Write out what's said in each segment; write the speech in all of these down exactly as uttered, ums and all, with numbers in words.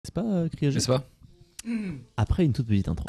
N'est-ce pas, euh, Criogé ? N'est-ce pas ? Après une toute petite intro.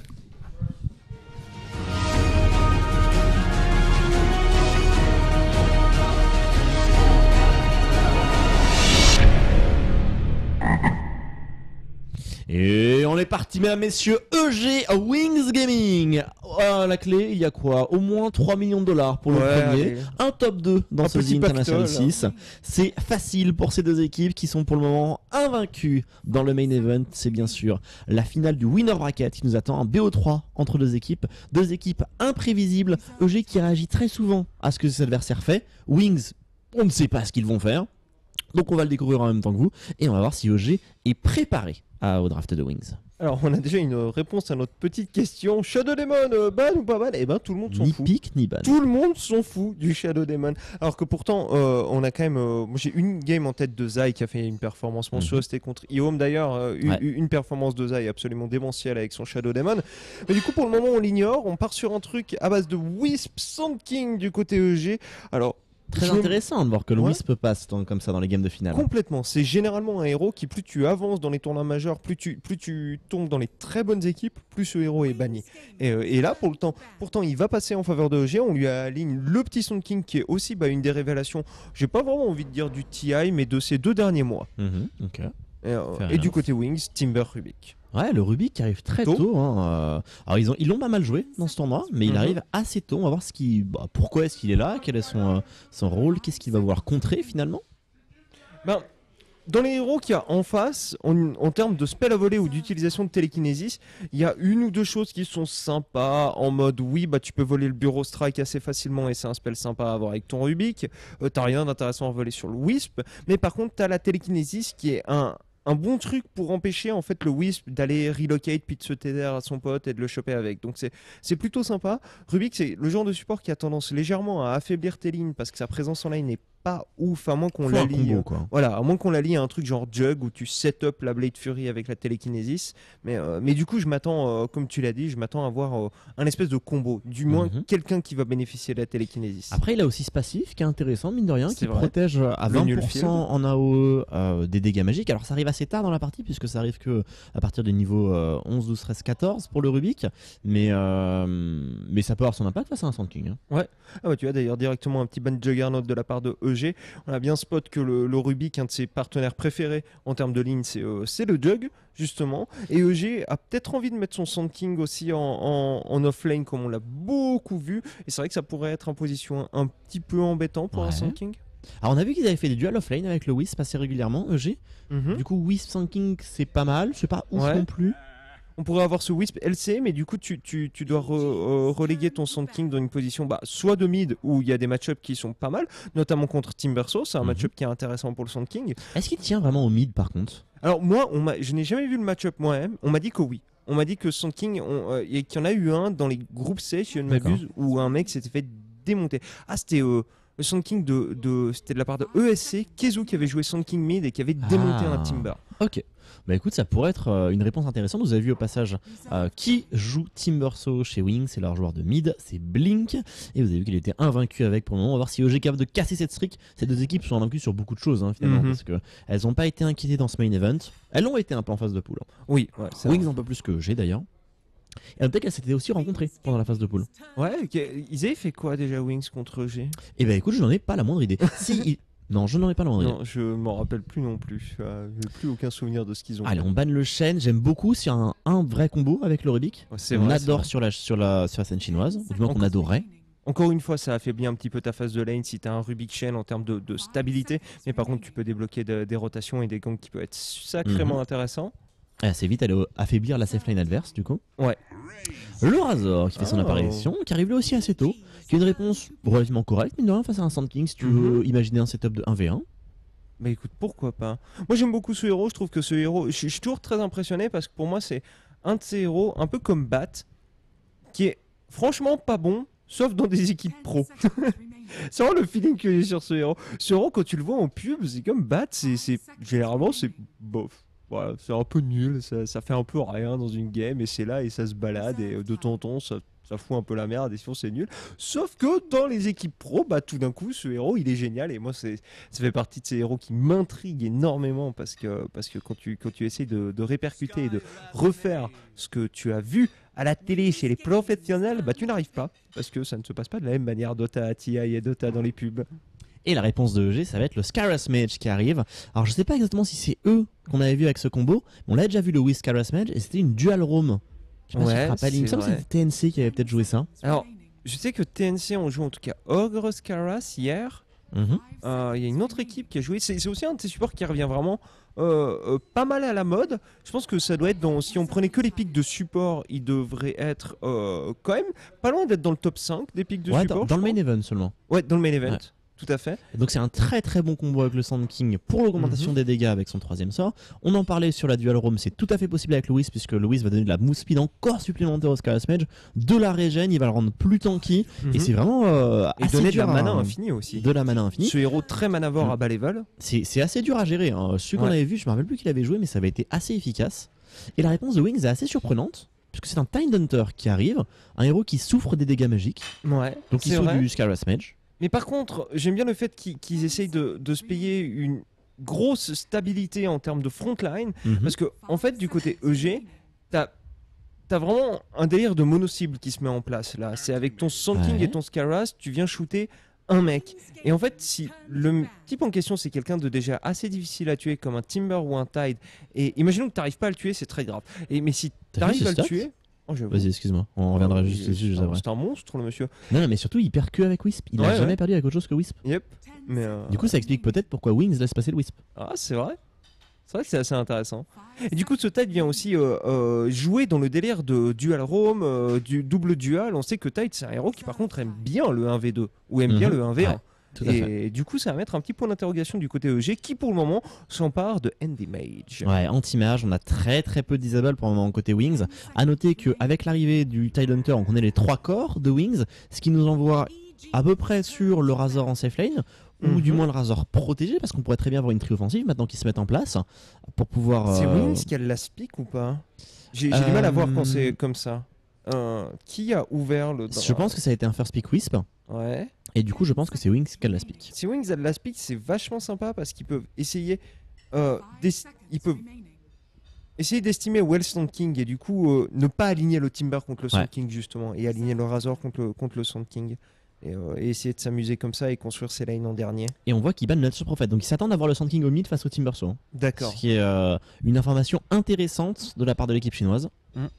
Et on est parti, mesdames, messieurs. E G Wings Gaming. À la clé, il y a quoi ? Au moins trois millions de dollars pour le Ouais, premier. allez. Un top deux dans Un ce petit The International pactole. six. C'est facile pour ces deux équipes qui sont pour le moment invaincues dans le main event. C'est bien sûr la finale du winner bracket qui nous attend. Un B O trois entre deux équipes. Deux équipes imprévisibles. E G qui réagit très souvent à ce que cet adversaire fait. Wings, on ne sait pas ce qu'ils vont faire. Donc on va le découvrir en même temps que vous. Et on va voir si E G est préparé à, au draft de Wings. Alors, on a déjà une réponse à notre petite question. Shadow Demon, euh, ban ou pas ban ? Eh ben, tout le monde s'en Ni fout. pique ni ban. Tout le monde s'en fout du Shadow Demon. Alors que pourtant, euh, on a quand même. euh, moi, j'ai une game en tête de Zai qui a fait une performance monstrueuse. Mhm. C'était contre Iom d'ailleurs. euh, une, Ouais. une performance de Zai absolument démentielle avec son Shadow Demon. Mais du coup, pour le moment, on l'ignore. On part sur un truc à base de Wisp Sand King du côté E G. Alors. Très je- intéressant de voir que le Ouais. Wisp passe dans- comme ça dans les games de finale. Complètement. C'est généralement un héros qui, plus tu avances dans les tournois majeurs, plus tu, plus tu tombes dans les très bonnes équipes, plus ce héros est banni. Et, euh, et là, pour le temps, pourtant, il va passer en faveur de E G. On lui aligne le petit Sand King qui est aussi bah, une des révélations, j'ai pas vraiment envie de dire du T I, mais de ces deux derniers mois. Mhm, ok. Et, euh, Fair et enough. du côté Wings, Timber Rubik. Ouais, le Rubik qui arrive très Tôt. tôt. hein, euh. Alors ils ont ils l'ont pas mal joué dans ce tournoi, mais il Mhm. arrive assez tôt. On va voir ce qui, bah, pourquoi est-ce qu'il est là, quel est son euh, son rôle, qu'est-ce qu'il va vouloir contrer finalement. Ben, dans les héros qu'il y a en face, en, en termes de spell à voler ou d'utilisation de télékinésis, il y a une ou deux choses qui sont sympas, en mode oui, bah tu peux voler le bureau strike assez facilement et c'est un spell sympa à avoir avec ton Rubik. Euh, t'as rien d'intéressant à voler sur le Wisp, mais par contre t'as la télékinésis qui est un un bon truc pour empêcher en fait le Wisp d'aller relocate puis de se t'aider à son pote et de le choper avec. Donc c'est c'est plutôt sympa. Rubik c'est le genre de support qui a tendance légèrement à affaiblir tes lignes parce que sa présence en line n'est pas ouf à moins qu'on Faut la un lie. combo quoi. Voilà, à moins qu'on la lie à un truc genre Jug où tu set up la Blade Fury avec la télékinésis. Mais, euh, mais du coup, je m'attends, euh, comme tu l'as dit, je m'attends à voir euh, un espèce de combo. Du moins, Mhm. quelqu'un qui va bénéficier de la télékinésis. Après, il a aussi ce passif qui est intéressant, mine de rien, C'est qui vrai. protège à Le vingt nul pour field. cent en A O E euh, des dégâts magiques. Alors, ça arrive assez tard dans la partie, puisque ça arrive que à partir du niveau euh, onze, douze, treize, quatorze pour le Rubik. Mais, euh, mais ça peut avoir son impact face à un Sand King. hein. Ah ouais, tu as d'ailleurs directement un petit ban Juggernaut de la part de E G. On a bien spot que le, le Rubik, un de ses partenaires préférés en termes de ligne, c'est euh, c'est le Jug, justement. Et E G a peut-être envie de mettre son Sand King aussi en, en, en off-lane, comme on l'a beaucoup vu. Et c'est vrai que ça pourrait être en position un, un petit peu embêtant pour Ouais. un Sand King. Alors, on a vu qu'ils avaient fait des duels offlane avec le Wisp assez régulièrement, E G. Mhm. Du coup, Wisp Sand King, c'est pas mal. C'est pas ouf Ouais. non plus. On pourrait avoir ce Wisp L C, mais du coup, tu, tu, tu dois re- euh, reléguer ton Sand King dans une position bah, soit de mid, où il y a des match-ups qui sont pas mal, notamment contre Timbersaw, c'est un Mhm. match-up qui est intéressant pour le Sand King. Est-ce qu'il tient vraiment au mid par contre ? Alors, moi, on m'a- je n'ai jamais vu le match-up moi-même, on m'a dit que oui. On m'a dit que Sand King, on, euh, et qu'il y en a eu un dans les groupes C, si je ne D'accord. m'abuse, où un mec s'était fait démonter. Ah, c'était euh, le Sand King de, de, c'était de la part de E S C, Kezu qui avait joué Sand King mid et qui avait démonté Ah. un Timber. Ok. Bah écoute, ça pourrait être euh, une réponse intéressante. Vous avez vu au passage euh, qui joue Timbersaw chez Wings, c'est leur joueur de mid, c'est Blink. Et vous avez vu qu'il était invaincu avec pour le moment. On va voir si E G est capable de casser cette streak. Ces deux équipes sont invaincues sur beaucoup de choses hein, finalement, Mhm. parce que elles n'ont pas été inquiétées dans ce main event. Elles ont été un peu en phase de poule. Oui, ouais, c'est Wings un peu plus que E G d'ailleurs. Et peut-être qu'elles s'étaient aussi rencontrées pendant la phase de poule. vrai. Ouais, ok. Ils avaient fait quoi déjà Wings contre E G? Et bah écoute, je n'en ai pas la moindre idée. si, il- Non, je n'en ai pas la moindre idée. Non, je m'en rappelle plus non plus. Euh, J'ai plus aucun souvenir de ce qu'ils ont Allez, fait. on banne le Shen. J'aime beaucoup sur un, un vrai combo avec le Rubik. Ouais, c'est On vrai, c'est adore vrai. sur la, sur, la, sur la scène chinoise, ou du moins qu'on Encore- adorerait. Encore une fois, ça affaiblit un petit peu ta phase de lane si tu as un Rubik Chain en termes de, de stabilité. Mais par contre, tu peux débloquer de- des rotations et des gangs qui peuvent être sacrément Mhm. intéressants. Et assez vite, elle affaiblir la safe line adverse, du coup. Ouais. Le Razor qui fait son Oh. apparition, qui arrive lui aussi assez tôt, qui a une réponse relativement correcte, mine de rien, face à un Sand King, si tu Mhm. veux imaginer un setup de un v un. Mais écoute, pourquoi pas? Moi, j'aime beaucoup ce héros. Je trouve que ce héros. Je suis je suis toujours très impressionné parce que pour moi, c'est un de ces héros, un peu comme Bat, qui est franchement pas bon, sauf dans des équipes pro. C'est vraiment le feeling que j'ai sur ce héros. Ce héros, quand tu le vois en pub, c'est comme Bat, c'est c'est- généralement, c'est bof. Voilà, c'est un peu nul, ça, ça fait un peu rien dans une game et c'est là et ça se balade et de temps en temps ça, ça fout un peu la merde et sinon c'est nul. Sauf que dans les équipes pro, bah tout d'un coup, ce héros, il est génial et moi, c'est, ça fait partie de ces héros qui m'intriguent énormément parce que, parce que quand tu, quand tu essaies de, de répercuter et de refaire ce que tu as vu à la télé chez les professionnels, bah tu n'arrives pas parce que ça ne se passe pas de la même manière Dota, T I et Dota dans les pubs. Et la réponse de E G, ça va être le Scaras Mage qui arrive. Alors je sais pas exactement si c'est eux qu'on avait vu avec ce combo, mais on l'a déjà vu le Wiz Scaras Mage et c'était une Dual Roam. Je sais pas si tu te rappelles, il me c'est semble que vrai. c'était T N C qui avait peut-être joué ça. Alors, je sais que T N C ont joué en tout cas Ogre Scaras hier. Mhm. Euh, Il y a une autre équipe qui a joué. C'est c'est aussi un de ces supports qui revient vraiment euh, euh, pas mal à la mode. Je pense que ça doit être dans. Si on prenait que les pics de support, il devrait être euh, quand même pas loin d'être dans le top cinq des pics de Ouais, support. dans, dans je le main crois. event seulement. Ouais, dans le main event. Ouais. Tout à fait. Et donc c'est un très très bon combo avec le Sand King pour l'augmentation Mhm. des dégâts avec son troisième sort. On en parlait sur la Dual Roam, c'est tout à fait possible avec le Wisp puisque le Wisp va donner de la move speed encore supplémentaire au Scaras Mage, de la régène, il va le rendre plus tanky et Mhm. c'est vraiment euh, Et assez donner de dur la à- mana infinie aussi. de la mana infinie. Ce héros très manavore Mhm. à bas level. C'est c'est assez dur à gérer. Hein. Celui qu'on Ouais. avait vu, je me rappelle plus qu'il avait joué, mais ça avait été assez efficace. Et la réponse de Wings est assez surprenante, puisque c'est un Time Hunter qui arrive, un héros qui souffre des dégâts magiques, Ouais. donc il c'est souffre vrai. du Scaras Mage. Mais par contre, j'aime bien le fait qu'ils qu'ils essayent de, de se payer une grosse stabilité en termes de frontline. Mhm. Parce que, en fait, du côté E G, t'as as vraiment un délire de mono-cible qui se met en place là. C'est avec ton Sand King Ouais. et ton Scaras, tu viens shooter un mec. Et en fait, si le type en question c'est quelqu'un de déjà assez difficile à tuer, comme un Timber ou un Tide, et imaginons que t'arrives pas à le tuer, c'est très grave. Et, mais si T'as t'arrives vu à ses le stats tuer. Oh, j'avoue. Vas-y, excuse-moi, on reviendra Oh, juste il est- dessus juste c'est un- après. C'est un monstre, le monsieur. Non, non, mais surtout, il perd que avec Wisp. Il a Ouais, jamais ouais. perdu avec autre chose que Wisp. Yep. Mais euh, Du coup, ça explique peut-être pourquoi Wings laisse passer le Wisp. Ah, c'est vrai. C'est vrai que c'est assez intéressant. Et du coup, ce Tide vient aussi euh, euh, jouer dans le délire de dual roam, euh, du double dual. On sait que Tide, c'est un héros qui, par contre, aime bien le un v deux ou aime bien Mhm. le un v un. Ouais, tout à fait. Et du coup, ça va mettre un petit point d'interrogation du côté E G qui, pour le moment, s'empare de Andy Mage. Ouais, anti-mage, on a très très peu de disable pour le moment côté Wings. À noter qu'avec l'arrivée du Tide Hunter, on connaît les trois corps de Wings, ce qui nous envoie à peu près sur le Razor en safe lane, ou Mhm. du moins le Razor protégé, parce qu'on pourrait très bien avoir une tri offensive maintenant qu'ils se mettent en place pour pouvoir. C'est euh, Wings qui a la speak ou pas? J'ai j'ai du mal à voir quand Euh, c'est comme ça. Euh, qui a ouvert le. Je pense que ça a été un first pick Wisp, Ouais. et du coup, je pense que c'est Wings qui a la speak. Si Wings a de la speak, c'est vachement sympa parce qu'ils peuvent essayer. Euh, d'es- ils peuvent essayer d'estimer où est le Sand King et du coup euh, ne pas aligner le Timber contre le Sand Ouais. King justement et aligner le Razor contre le, contre le Sand King et, euh, et essayer de s'amuser comme ça et construire ses lanes en dernier. Et on voit qu'ils bannent Nature Prophet, donc ils s'attendent à voir le Sand King au mid face au Timbersaw. D'accord. Ce qui est euh, une information intéressante de la part de l'équipe chinoise.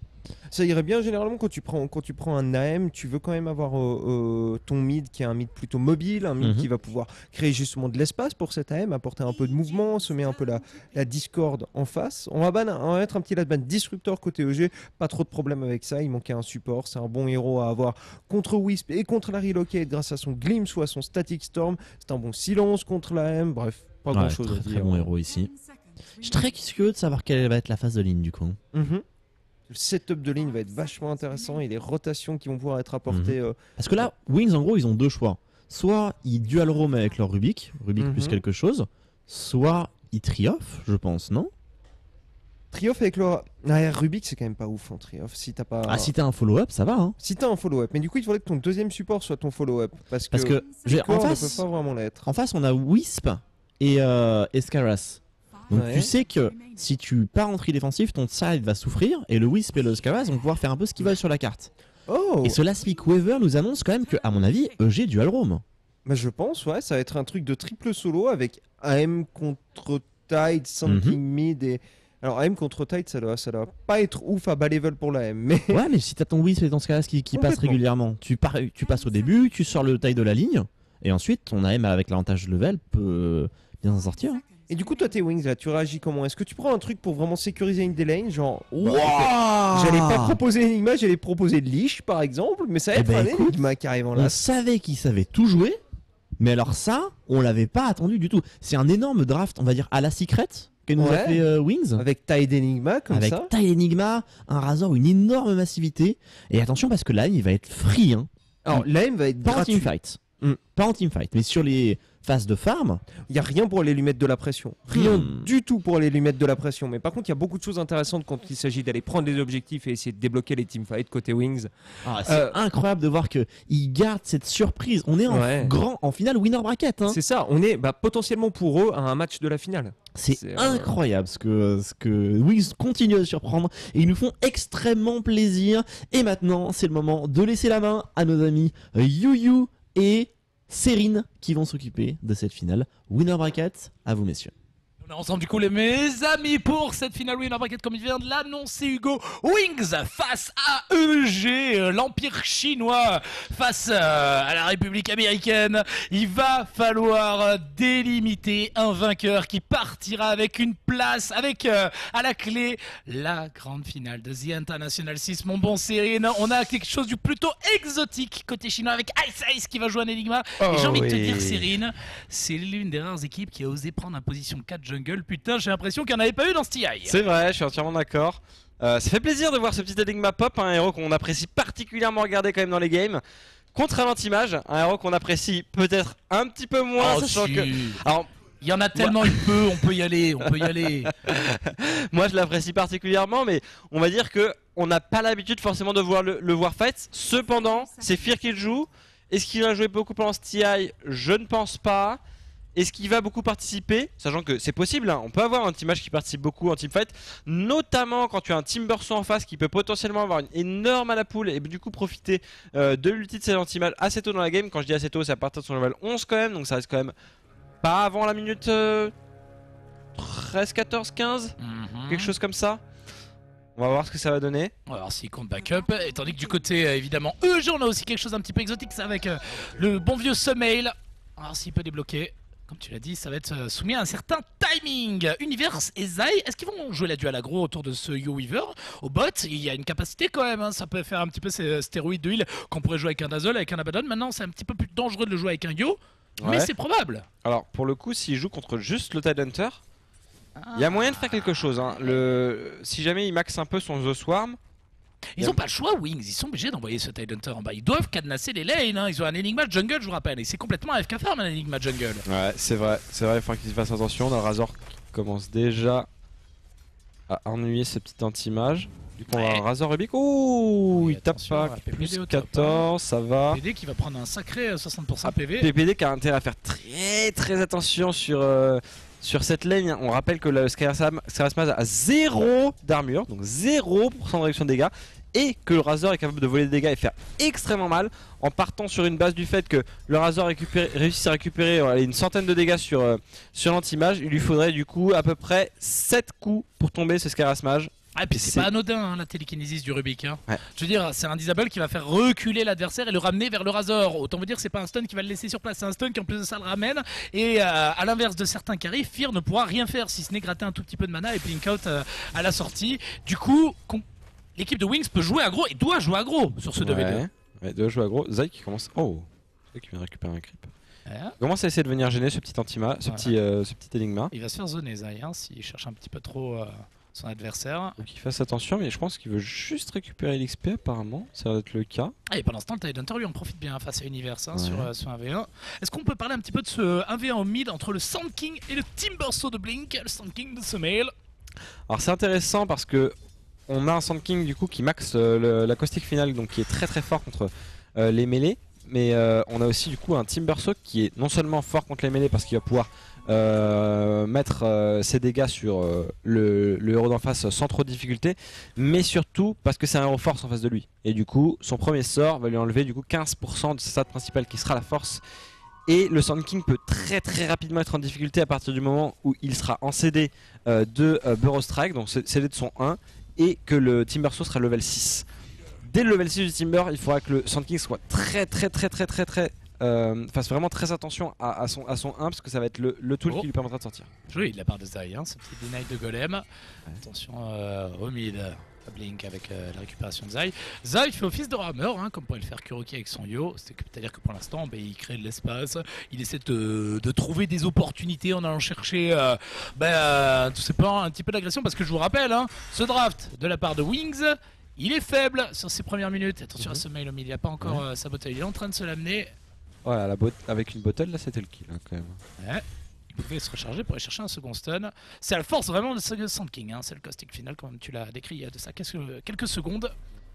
Ça irait bien généralement quand tu prends quand tu prends un A M, tu veux quand même avoir euh, euh, ton mid qui est un mid plutôt mobile, un mid Mhm. qui va pouvoir créer justement de l'espace pour cet A M, apporter un peu de mouvement, semer un peu la, la discorde en face. On va, ban, on va mettre un petit last ban Disruptor côté E G, pas trop de problème avec ça, il manquait un support, c'est un bon héros à avoir contre Wisp et contre la Relocate grâce à son Glimpse ou à son Static Storm, c'est un bon silence contre l'A M, bref, pas grand Ouais, chose très, à très dire. bon héros ici. Je suis très curieux de savoir quelle va être la phase de ligne du coup. Mhm. Le setup de ligne va être vachement intéressant et les rotations qui vont pouvoir être apportées. euh, Parce que là, Wings en gros, ils ont deux choix. Soit ils dual roam avec leur Rubik, Rubik Mhm. plus quelque chose, soit ils trioff, je pense, non? Trioff avec le. Ah, Rubik, c'est quand même pas ouf en Trioff. Si t'as pas. Ah, si t'as un follow-up, ça va, hein. Si t'as un follow-up. Mais du coup, il faudrait que ton deuxième support soit ton follow-up. Parce que. Parce que, je veux dire, les en corps ne face, peuvent pas vraiment l'être. en face, on a Wisp et, euh, et Scaras. Donc Ouais. tu sais que si tu pars en tri défensif, ton side va souffrir et le Wisp et le Scaras vont pouvoir faire un peu ce qu'ils veulent sur la carte. Oh Et ce Last Pick Weaver nous annonce quand même que, à mon avis, E G dual roam. Bah, je pense, ouais. Ça va être un truc de triple solo avec A M contre Tide, Sand Mhm. King mid et. Alors, A M contre Tide, ça doit, ça doit pas être ouf à bas level pour l'A M. Mais. Ouais, mais si t'as ton Wisp et ton Scaras qui, qui passent Complètement. régulièrement, tu, pars, tu passes au début, tu sors le taille de la ligne, et ensuite ton A M avec l'avantage de level peut bien s'en sortir. hein. Et du coup, toi, tes Wings, là, tu réagis comment? Est-ce que tu prends un truc pour vraiment sécuriser une des lanes? Genre. Wow J'allais pas proposer Enigma, j'allais proposer Leash par exemple, mais ça va Eh être ben, un écoute, Enigma carrément On là. savait qu'il savait tout jouer, mais alors ça, on l'avait pas attendu du tout. C'est un énorme draft, on va dire, à la Secret, que nous a Ouais. fait euh, Wings. Avec Tide Enigma comme Avec ça. Tile Enigma, un Razor, une énorme massivité. Et attention parce que là, il va être free, hein. Alors l'A M va être Pas en gratuit. teamfight. Mm. Pas en teamfight, mais sur les phases de farm. Il n'y a rien pour aller lui mettre de la pression. Rien Hmm. du tout pour aller lui mettre de la pression. Mais par contre, il y a beaucoup de choses intéressantes quand il s'agit d'aller prendre des objectifs et essayer de débloquer les teamfights côté Wings. Ah, c'est Euh, incroyable de voir que il garde cette surprise. On est en Ouais. grand, en finale winner bracket. Hein. C'est ça, on est bah, potentiellement pour eux à un match de la finale. C'est c'est, euh, incroyable ce que, ce que Wings continue à surprendre et ils nous font extrêmement plaisir. Et maintenant, c'est le moment de laisser la main à nos amis Yuyu et Serine qui vont s'occuper de cette finale winner bracket. À vous, messieurs. On est ensemble du coup les mes amis pour cette finale winner bracket comme il vient de l'annoncer Hugo. Wings face à E G, euh, l'empire chinois face euh, à la République américaine. Il va falloir euh, délimiter un vainqueur qui partira avec une place, avec euh, à la clé la grande finale de The International six. Mon bon Serine, on a quelque chose du plutôt exotique côté chinois avec Ice Ice qui va jouer un Enigma. Oh Et j'ai envie de te oui. dire Serine, c'est l'une des rares équipes qui a osé prendre en position quatre jungle. Putain, j'ai l'impression qu'il n'y en avait pas eu dans ce T I. C'est vrai, je suis entièrement d'accord. Euh, ça fait plaisir de voir ce petit Enigma pop, un héros qu'on apprécie particulièrement regarder quand même dans les games. Contre un anti-mage, un héros qu'on apprécie peut-être un petit peu moins, Oh, sachant si. que... Alors, Il y en a tellement eu peu, on peut y aller, on peut y aller. moi je l'apprécie particulièrement, mais on va dire que on n'a pas l'habitude forcément de voir le, le voir fight. Cependant, c'est Fear qui le joue. Est-ce qu'il va jouer beaucoup pendant ce T I? Je ne pense pas. Est-ce qu'il va beaucoup participer? Sachant que c'est possible, hein. On peut avoir un teamage qui participe beaucoup en teamfight, notamment quand tu as un Timbersaw en face qui peut potentiellement avoir une énorme mana pool et du coup profiter euh, de l'ulti de cet anti-mage assez tôt dans la game. Quand je dis assez tôt, c'est à partir de son level onze quand même, donc ça reste quand même pas avant la minute euh, treize, quatorze, quinze, Mhm. quelque chose comme ça. On va voir ce que ça va donner. On va voir s'il compte backup. Et tandis que du côté, euh, évidemment, E G, on a aussi quelque chose un petit peu exotique, c'est avec euh, le bon vieux Sumail. On va voir s'il peut débloquer. Comme tu l'as dit, ça va être euh, soumis à un certain timing. Universe et Zai, est-ce qu'ils vont jouer la duel aggro autour de ce Yo Weaver? Au bot, il y a une capacité quand même, hein. Ça peut faire un petit peu ces stéroïdes de heal qu'on pourrait jouer avec un Dazzle, avec un Abaddon. Maintenant, c'est un petit peu plus dangereux de le jouer avec un Yo, mais Ouais. c'est probable. Alors pour le coup, s'il joue contre juste le Tidehunter, il y a moyen de faire quelque chose. Hein. Le... Si jamais il max un peu son The Swarm, Ils ont pas le choix, Wings, ils sont obligés d'envoyer ce Tidehunter en bas. Ils doivent cadenasser les lanes, hein. Ils ont un Enigma jungle, je vous rappelle, et c'est complètement A F K farm un Enigma jungle. ouais, c'est vrai, c'est vrai, il faut qu'ils fassent attention. On a Razor qui commence déjà à ennuyer ce petit anti-mage. Du coup, on va Ouais. avoir Razor Rubik. Ouh, Et il tape attention, pas. à P P D Plus au top, quatorze, ça va. P D qui va prendre un sacré euh, soixante pour cent P V. P P D qui a intérêt à faire très très attention sur, euh, sur cette lane. On rappelle que le Skyrassmaz a zéro d'armure, donc zéro pour cent de réduction de dégâts. Et que le Razor est capable de voler des dégâts et faire extrêmement mal en partant sur une base du fait que le Razor récupère, réussisse à récupérer euh, une centaine de dégâts sur, euh, sur l'anti-mage. Il lui faudrait du coup à peu près sept coups pour tomber ce Skyrassmaz. Ah, et puis c'est C'est- pas anodin hein, la télékinésis du Rubik. Hein. Ouais. Je veux dire, c'est un disable qui va faire reculer l'adversaire et le ramener vers le Razor. Autant vous dire, c'est pas un stun qui va le laisser sur place, c'est un stun qui en plus de ça le ramène. Et euh, à l'inverse de certains carrés, Fear ne pourra rien faire si ce n'est gratter un tout petit peu de mana et blink out euh, à la sortie. Du coup, con- l'équipe de Wings peut jouer aggro et doit jouer aggro sur ce deux v deux. Ouais, ouais, deux jouer à gros. Zai qui commence. Oh, Zai qui vient de récupérer un creep. Ouais. Il commence à essayer de venir gêner ce petit antima, ce Ouais. petit, euh, ce petit Enigma. Il va se faire zoner Zai hein, s'il cherche un petit peu trop euh, son adversaire. Donc il fasse attention, mais je pense qu'il veut juste récupérer l'X P apparemment, ça va être le cas. Ah, et pendant ce temps, le Tidehunter lui en profite bien face à Universe hein, Ouais. sur, euh, sur un v un. Est-ce qu'on peut parler un petit peu de ce un v un au mid entre le Sand King et le Timbersaw de Blink, le Sand King de Sumail? Alors c'est intéressant parce que on a un Sand King du coup qui max euh, le- la caustique finale, donc qui est très très fort contre euh, les mêlées. Mais euh, on a aussi du coup un Timbersaw qui est non seulement fort contre les mêlées parce qu'il va pouvoir euh, mettre euh, ses dégâts sur euh, le, le héros d'en face sans trop de difficulté, mais surtout parce que c'est un héros force en face de lui. Et du coup son premier sort va lui enlever du coup quinze pour cent de sa stat principale qui sera la force. Et le Sand King peut très très rapidement être en difficulté à partir du moment où il sera en C D euh, de euh, Burrow Strike, donc C D de son un, et que le Timbersaw sera level six. Dès le level six du Timber, il faudra que le Sand King soit très très très très très très euh, fasse vraiment très attention à, à son, à son un parce que ça va être le, le tool Oh. qui lui permettra de sortir. Joli de la part de Zai, hein, ce petit deny de golem. Attention euh, au mid, à Blink avec euh, la récupération de Zai. Zai fait office de rameur, hein, comme pourrait le faire Kuroki avec son yo. C'est-à-dire que pour l'instant, bah, il crée de l'espace, il essaie de, de trouver des opportunités en allant chercher euh, bah, euh, tout simplement un petit peu d'agression. Parce que je vous rappelle, hein, ce draft de la part de Wings, il est faible sur ses premières minutes. Attention Mhm. à ce mail au mid, il n'a pas encore Ouais. euh, saboté, il est en train de se l'amener. Voilà, la bot avec une bottle là c'était le kill hein, quand même. Ouais. Il pouvait se recharger pour aller chercher un second stun. C'est la force vraiment de ce Sand King, hein. C'est le caustic final comme tu l'as décrit il y a de ça quelques, quelques secondes.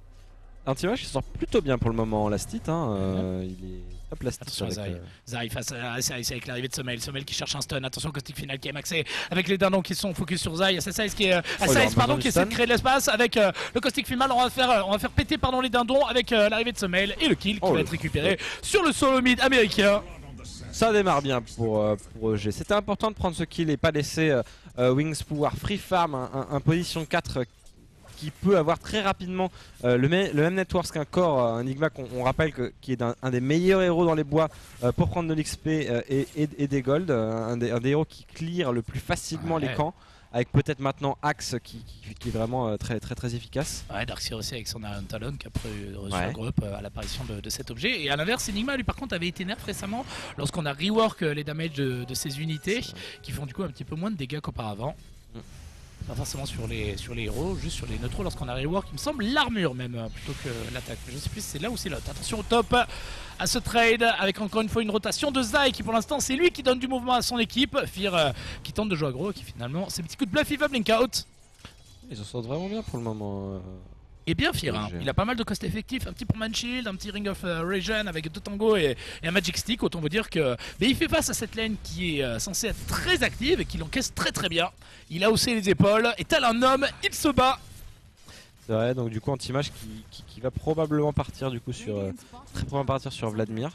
Un Timage qui sort plutôt bien pour le moment, Lastit, hein, euh, il est top Lastit. Attention à avec, Zai. euh, Zai face à Zai avec l'arrivée de Sommel. Sommel qui cherche un stun. Attention au caustic final qui est maxé avec les dindons qui sont focus sur Zai. Assassin qui est, il aura Assassin, pardon, besoin qui du essaie de stun. créer de l'espace avec euh, le caustic final. On va faire, euh, on va faire péter pardon, les dindons avec euh, l'arrivée de Sommel et le kill qui Oh, va le- être récupéré sur le solo mid américain. Ça démarre bien pour, euh, pour E G. C'était important de prendre ce kill et pas laisser euh, euh, Wings pouvoir free farm un, un- un position quatre euh, qui peut avoir très rapidement euh, le, me- le même network qu'un Core, euh, un Enigma qu'on on rappelle que, qui est un, un des meilleurs héros dans les bois euh, pour prendre de l'X P euh, et, et- et des gold, euh, un, des, un des héros qui clear le plus facilement Ouais. les camps, avec peut-être maintenant Axe qui, qui- qui est vraiment euh, très, très très efficace. Ouais, Darkseer aussi avec son Iron Talon qui a pre- reçu Ouais. un groupe euh, à l'apparition de, de cet objet. Et à l'inverse, Enigma lui par contre avait été nerf récemment lorsqu'on a rework euh, les damages de, de ses unités qui font du coup un petit peu moins de dégâts qu'auparavant. Mm. Pas forcément sur les, sur les héros, juste sur les neutraux lorsqu'on a rework, il me semble l'armure même euh, plutôt que l'attaque. Mais je sais plus si c'est là ou c'est l'autre. Attention au top à ce trade avec encore une fois une rotation de Zai qui pour l'instant c'est lui qui donne du mouvement à son équipe. Fear euh, qui tente de jouer aggro qui finalement ses petits coups de bluff il va blink out. Ils en sortent vraiment bien pour le moment. euh. Et bien Fear, hein. Léger. Il a pas mal de cost effectifs, un petit Permanent Shield, un petit Ring of euh, Regen avec deux tangos et, et un Magic Stick, autant vous dire que mais il fait face à cette lane qui est euh, censée être très active et qui l'encaisse très très bien. Il a haussé les épaules et tel un homme, il se bat. C'est vrai, donc du coup Anti-Mage qui, qui, qui va probablement partir du coup sur euh, très probablement partir sur Vladimir.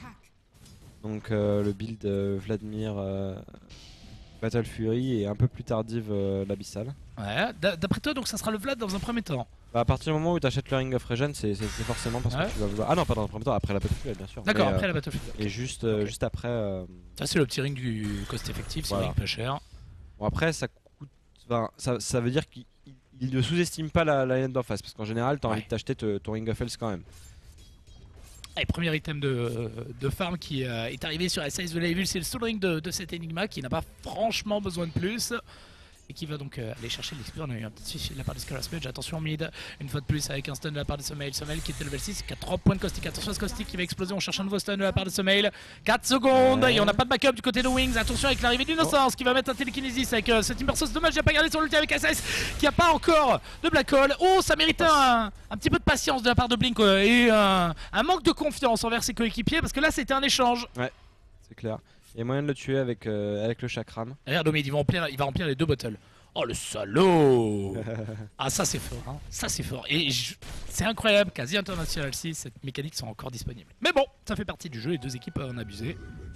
Donc euh, le build euh, Vladimir euh, Battle Fury et un peu plus tardive euh, l'Abyssal. Ouais, d'a- d'après toi donc ça sera le Vlad dans un premier temps. Bah, à partir du moment où tu achètes le Ring of Regen, c'est c'est- c'est forcément parce Ouais. que tu vas vouloir. Ah non, pas dans le premier temps, après la Battle Fury bien sûr. D'accord, Mais, après euh, la Battlefield. Et juste, euh, Ok. juste après. euh, Ça c'est le petit ring du cost effectif, c'est Voilà. vrai que pas cher. Bon après ça coûte. Enfin, ça, ça veut dire qu'il il- il ne sous-estime pas la, la lane d'en face parce qu'en général t'as Ouais. envie de t'acheter te- ton Ring of Hells quand même. Allez, premier item de, de farm qui euh, est arrivé sur S A S, vous l'avez vu, c'est le soul ring de, de cet Enigma qui n'a pas franchement besoin de plus. Et qui va donc euh, aller chercher l'X P. On a eu un petit suicide de la part de Scarlet Smudge. Attention mid, une fois de plus avec un stun de la part de Sommel. Sommel qui était level six, qui a trois points de caustic. Attention à ce caustic qui va exploser. On cherche un nouveau stun de la part de Sommel. quatre secondes Ouais. et on n'a pas de backup du côté de Wings. Attention avec l'arrivée d'Innocence qui va mettre un télékinésis avec euh, ce Timbersos. Dommage, il n'a pas gardé son ulti avec S S qui a pas encore de Black Hole. Oh, ça méritait un, un petit peu de patience de la part de Blink euh, et un, un manque de confiance envers ses coéquipiers parce que là c'était un échange. C'est clair. Il y a moyen de le tuer avec, euh, avec le chakram. Regarde, Omid, il va remplir, il va remplir les deux bottles. Oh le salaud. Ah ça c'est fort, hein. Ça c'est fort. Et je- c'est incroyable qu'Asie International six, cette mécanique soit encore disponible. Mais bon, ça fait partie du jeu, les deux équipes en ont abusé.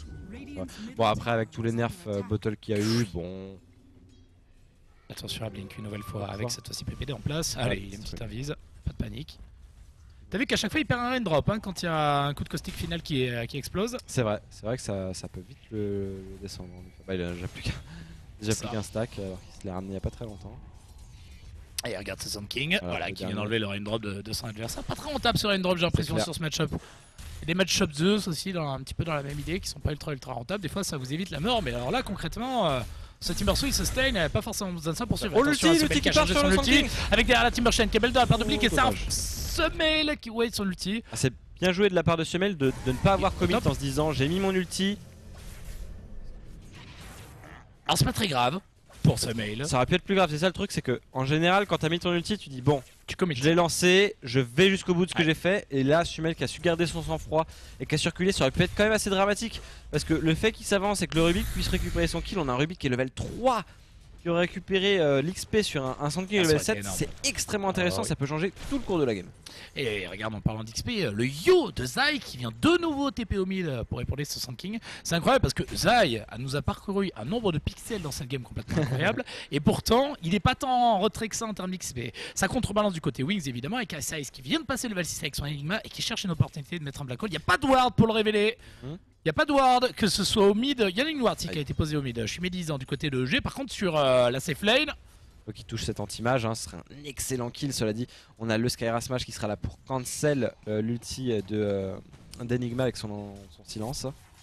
Bon après avec tous les nerfs euh, bottle qu'il y a eu, bon. Attention à Blink une nouvelle fois avec Fort. cette fois-ci P P D en place. Allez, il y a une c'est petite vrai. invise, pas de panique. T'as vu qu'à chaque fois il perd un raindrop hein, quand il y a un coup de caustic final qui, est- qui explose. C'est vrai, c'est vrai que ça, ça peut vite le, le descendre. en effet. Bah, il a déjà plus qu'un déjà C'est plus ça. qu'un stack alors qu'il se l'est ramené il y a pas très longtemps. Et regarde ce Sand King, Voilà, voilà, le qui vient dernier. d'enlever le raindrop de, de son adversaire. Pas très rentable sur raindrop, j'ai l'impression, clair. sur ce match-up. Et des match-up Zeus aussi, dans, un petit peu dans la même idée, qui sont pas ultra ultra rentables. Des fois, ça vous évite la mort, mais alors là, concrètement, euh, ce Timbersaw il sustain, il n'avait pas forcément besoin de ça pour suivre. Oh, Attention à l'ulti, Sommel l'ulti qui a qui part chargé sur son le Sand ulti, King. avec derrière la Timberchain qui est belle de la part de Blink Oh, et ça dommage. Sommel qui wait son ulti. Ah, c'est bien joué de la part de Semel de, de ne pas avoir commit top. en se disant j'ai mis mon ulti. Alors c'est pas très grave pour Sommel. Ça aurait pu être plus grave, c'est ça le truc, c'est que en général quand t'as mis ton ulti tu dis bon Tu commits. je l'ai lancé, je vais jusqu'au bout de ce que Ouais. j'ai fait et là Sumel qui a su garder son sang-froid et qui a circulé ça aurait pu être quand même assez dramatique parce que le fait qu'il s'avance et que le Rubik puisse récupérer son kill, on a un Rubik qui est level trois qui aurait récupéré euh, l'X P sur un, un Sand King Ah, ça level aurait été sept, énorme. c'est extrêmement intéressant, Ah, oui. ça peut changer tout le cours de la game. Et regarde en parlant d'X P, le yo de Zai qui vient de nouveau T P au mid pour épauler ce Sand King. C'est incroyable parce que Zai nous a parcouru un nombre de pixels dans cette game complètement incroyable. Et pourtant, il n'est pas tant en retrait que ça en termes d'X P. Ça contrebalance du côté Wings évidemment avec S I S qui vient de passer level six avec son Enigma et qui cherche une opportunité de mettre un Black Hole. Il n'y a pas de ward pour le révéler. Hmm. Il n'y a pas de ward, que ce soit au mid. Il y en a une ward si, qui a Aïe. été posée au mid. Je suis médisant du côté de E G. Par contre, sur euh, la safe lane, Donc il touche cette anti-mage, hein, ce serait un excellent kill. Cela dit, on a le Skyra Smash qui sera là pour cancel euh, l'ulti de, euh, d'Enigma avec son, son silence.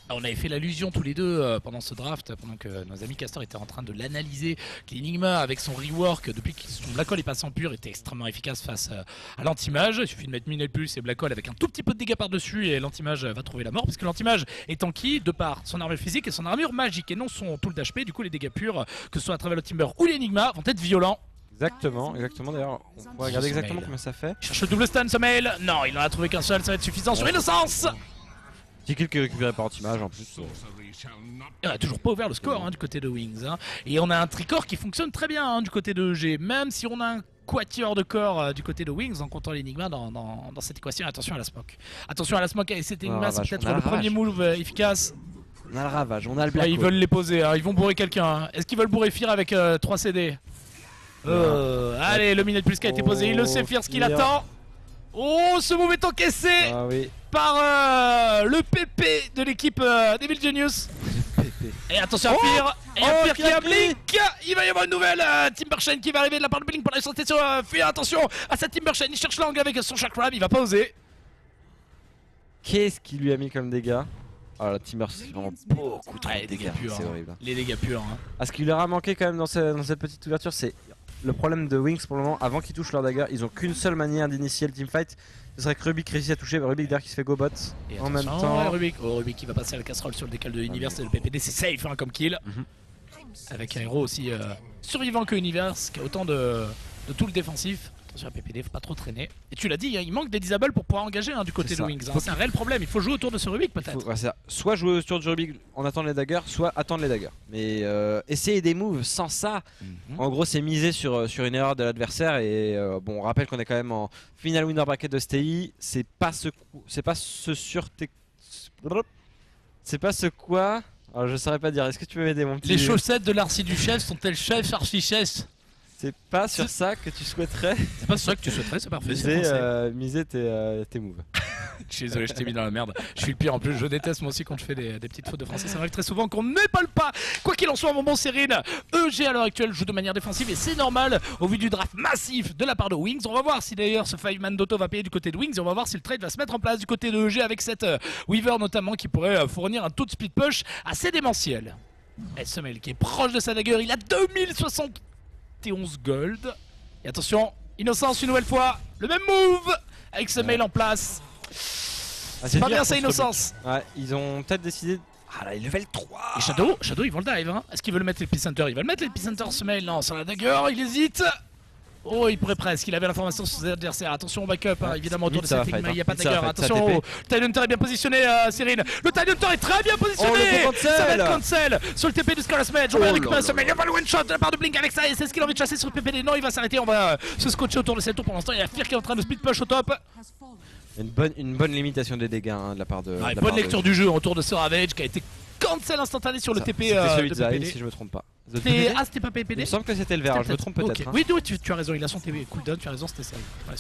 On avait fait l'allusion tous les deux euh, pendant ce draft, pendant que nos amis casters étaient en train de l'analyser, que l'Enigma avec son rework depuis que son Black Hole est passé en pur était extrêmement efficace face euh, à l'anti-mage. Il suffit de mettre Minel Pulse et Black Hole avec un tout petit peu de dégâts par-dessus et l'anti-mage va trouver la mort, parce que l'anti-mage est tanky de par son armure physique et son armure magique et non son tool d'H P. Du coup les dégâts purs, que ce soit à travers le Timber ou l'Enigma, vont être violents. Exactement, exactement. D'ailleurs, on pourrait regarder exactement combien ça fait. Il cherche le double stun, Sommeil. Non, il en a trouvé qu'un seul, ça va être suffisant sur Innocence. Petit kill qui est récupéré par anti-mage en plus. Et on a toujours pas ouvert le score hein, du côté de Wings. Hein. Et on a un tricor qui fonctionne très bien hein, du côté de E G. Même si on a un quatuor de corps euh, du côté de Wings en comptant l'Enigma dans, dans, dans cette équation. Attention à la smoke. Attention à la smoke et cette Enigma, c'est peut-être le premier move euh, efficace. On a le ravage, on a le Black Ouais, ils veulent les poser, hein. Ils vont bourrer quelqu'un. Hein. Est-ce qu'ils veulent bourrer Fear avec euh, trois C D euh, ouais. Allez, le minute plus qui a été posé. Il le sait, Fear ce qu'il attend. Oh, ce move est encaissé ah, oui. par euh, le P P de l'équipe euh, Devil Genius. Et attention à Fear. Et oh, Fear qui a Blink. Il va y avoir une nouvelle euh, Timberchain qui va arriver de la part de Blink pour la santé sur euh, Fear. Attention à cette Timberchain. Il cherche l'angle avec son chakram. Il va pas oser. Qu'est-ce qu'il lui a mis comme dégâts? Ah, la Timber, c'est vraiment beaucoup trop ouais, de dégâts, purs, c'est hein. horrible. Les dégâts purs. Hein. Ah, ce qui leur a manqué quand même dans, ce, dans cette petite ouverture, c'est le problème de Wings pour le moment. Avant qu'ils touchent leur dagger, ils ont qu'une seule manière d'initier le teamfight. Ce serait que Rubik réussisse à toucher. Rubik derrière qui se fait go bot Et en même attention, temps. Ouais, Rubik. Oh, Rubik qui va passer à la casserole sur le décal de l'univers. C'est le P P D, c'est safe hein, comme kill. Mm-hmm. Avec un héros aussi euh, survivant que Univers, qui a autant de, de tout le défensif. Attention à P P D, faut pas trop traîner. Et tu l'as dit, hein, il manque des disables pour pouvoir engager hein, du côté de Wings. Hein. C'est un réel problème, il faut jouer autour de ce Rubik peut-être. Ouais, soit jouer autour du Rubik en attendant les daggers, soit attendre les daggers. Mais euh, essayer des moves sans ça, mm-hmm. en gros c'est miser sur, sur une erreur de l'adversaire. Et euh, bon, on rappelle qu'on est quand même en final winner bracket de S T I. C'est pas ce c'est pas ce sur c'est pas ce quoi. Alors je saurais pas dire, est-ce que tu peux m'aider mon petit. Les chaussettes de l'archiduchesse sont-elles chef archichesse? C'est pas sur ça que tu souhaiterais. C'est pas sur ça que tu souhaiterais, c'est parfait. Miser, euh, miser tes, euh, tes moves. Je suis désolé, je t'ai mis dans la merde. Je suis le pire en plus, je déteste moi aussi quand je fais des, des petites fautes de français. Ça arrive très souvent qu'on ne m'épaule pas. Quoi qu'il en soit, mon bon Cyril, E G à l'heure actuelle joue de manière défensive et c'est normal au vu du draft massif de la part de Wings. On va voir si d'ailleurs ce five man d'auto va payer du côté de Wings et on va voir si le trade va se mettre en place du côté de E G avec cette euh, Weaver notamment qui pourrait euh, fournir un taux de split push assez démentiel. Et Sommeil qui est proche de sa dagger, il a deux mille soixante et onze gold. Et attention, Innocence une nouvelle fois, le même move avec ce mail en place. Ah, c'est pas bien ça Innocence. Ouais, ils ont peut-être décidé. Ah là, il level trois. Et Shadow, Shadow ils vont le dive hein. Est-ce qu'ils veulent mettre l'Epicenter? Ils veulent mettre l'Epicenter ce mail. Non, sur la dagger, il hésite. Oh, il pourrait presque, il avait l'information sur ses adversaires. Attention au backup, hein, évidemment, autour de cette ligne, il n'y a pas de dagger. Attention, oh, le Tide Hunter est bien positionné, euh, Cyril. Le Tide Hunter est très bien positionné. Oh, ça va être cancel sur le T P du Scarlet Mage. On va récupérer ce mail. Il va le one shot de la part de Blink avec ça. Et c'est ce qu'il a envie de chasser sur le P P D. Non, il va s'arrêter. On va euh, se scotcher autour de cette tour pour l'instant. Il y a Fear qui est en train de split push au top. Une bonne, une bonne limitation des dégâts hein, de la part de. Ah, de la bonne part lecture de... du jeu autour de ce Ravage qui a été cancel instantané sur le ça, T P euh, celui de de Zai, P P D. si je me trompe pas. Ah, c'était pas P P D? Il me semble que c'était le vert, je me trompe peut-être. Okay. Hein. Oui, oui tu, tu as raison, il a son T P cooldown, tu as raison, c'était ça. Ouais,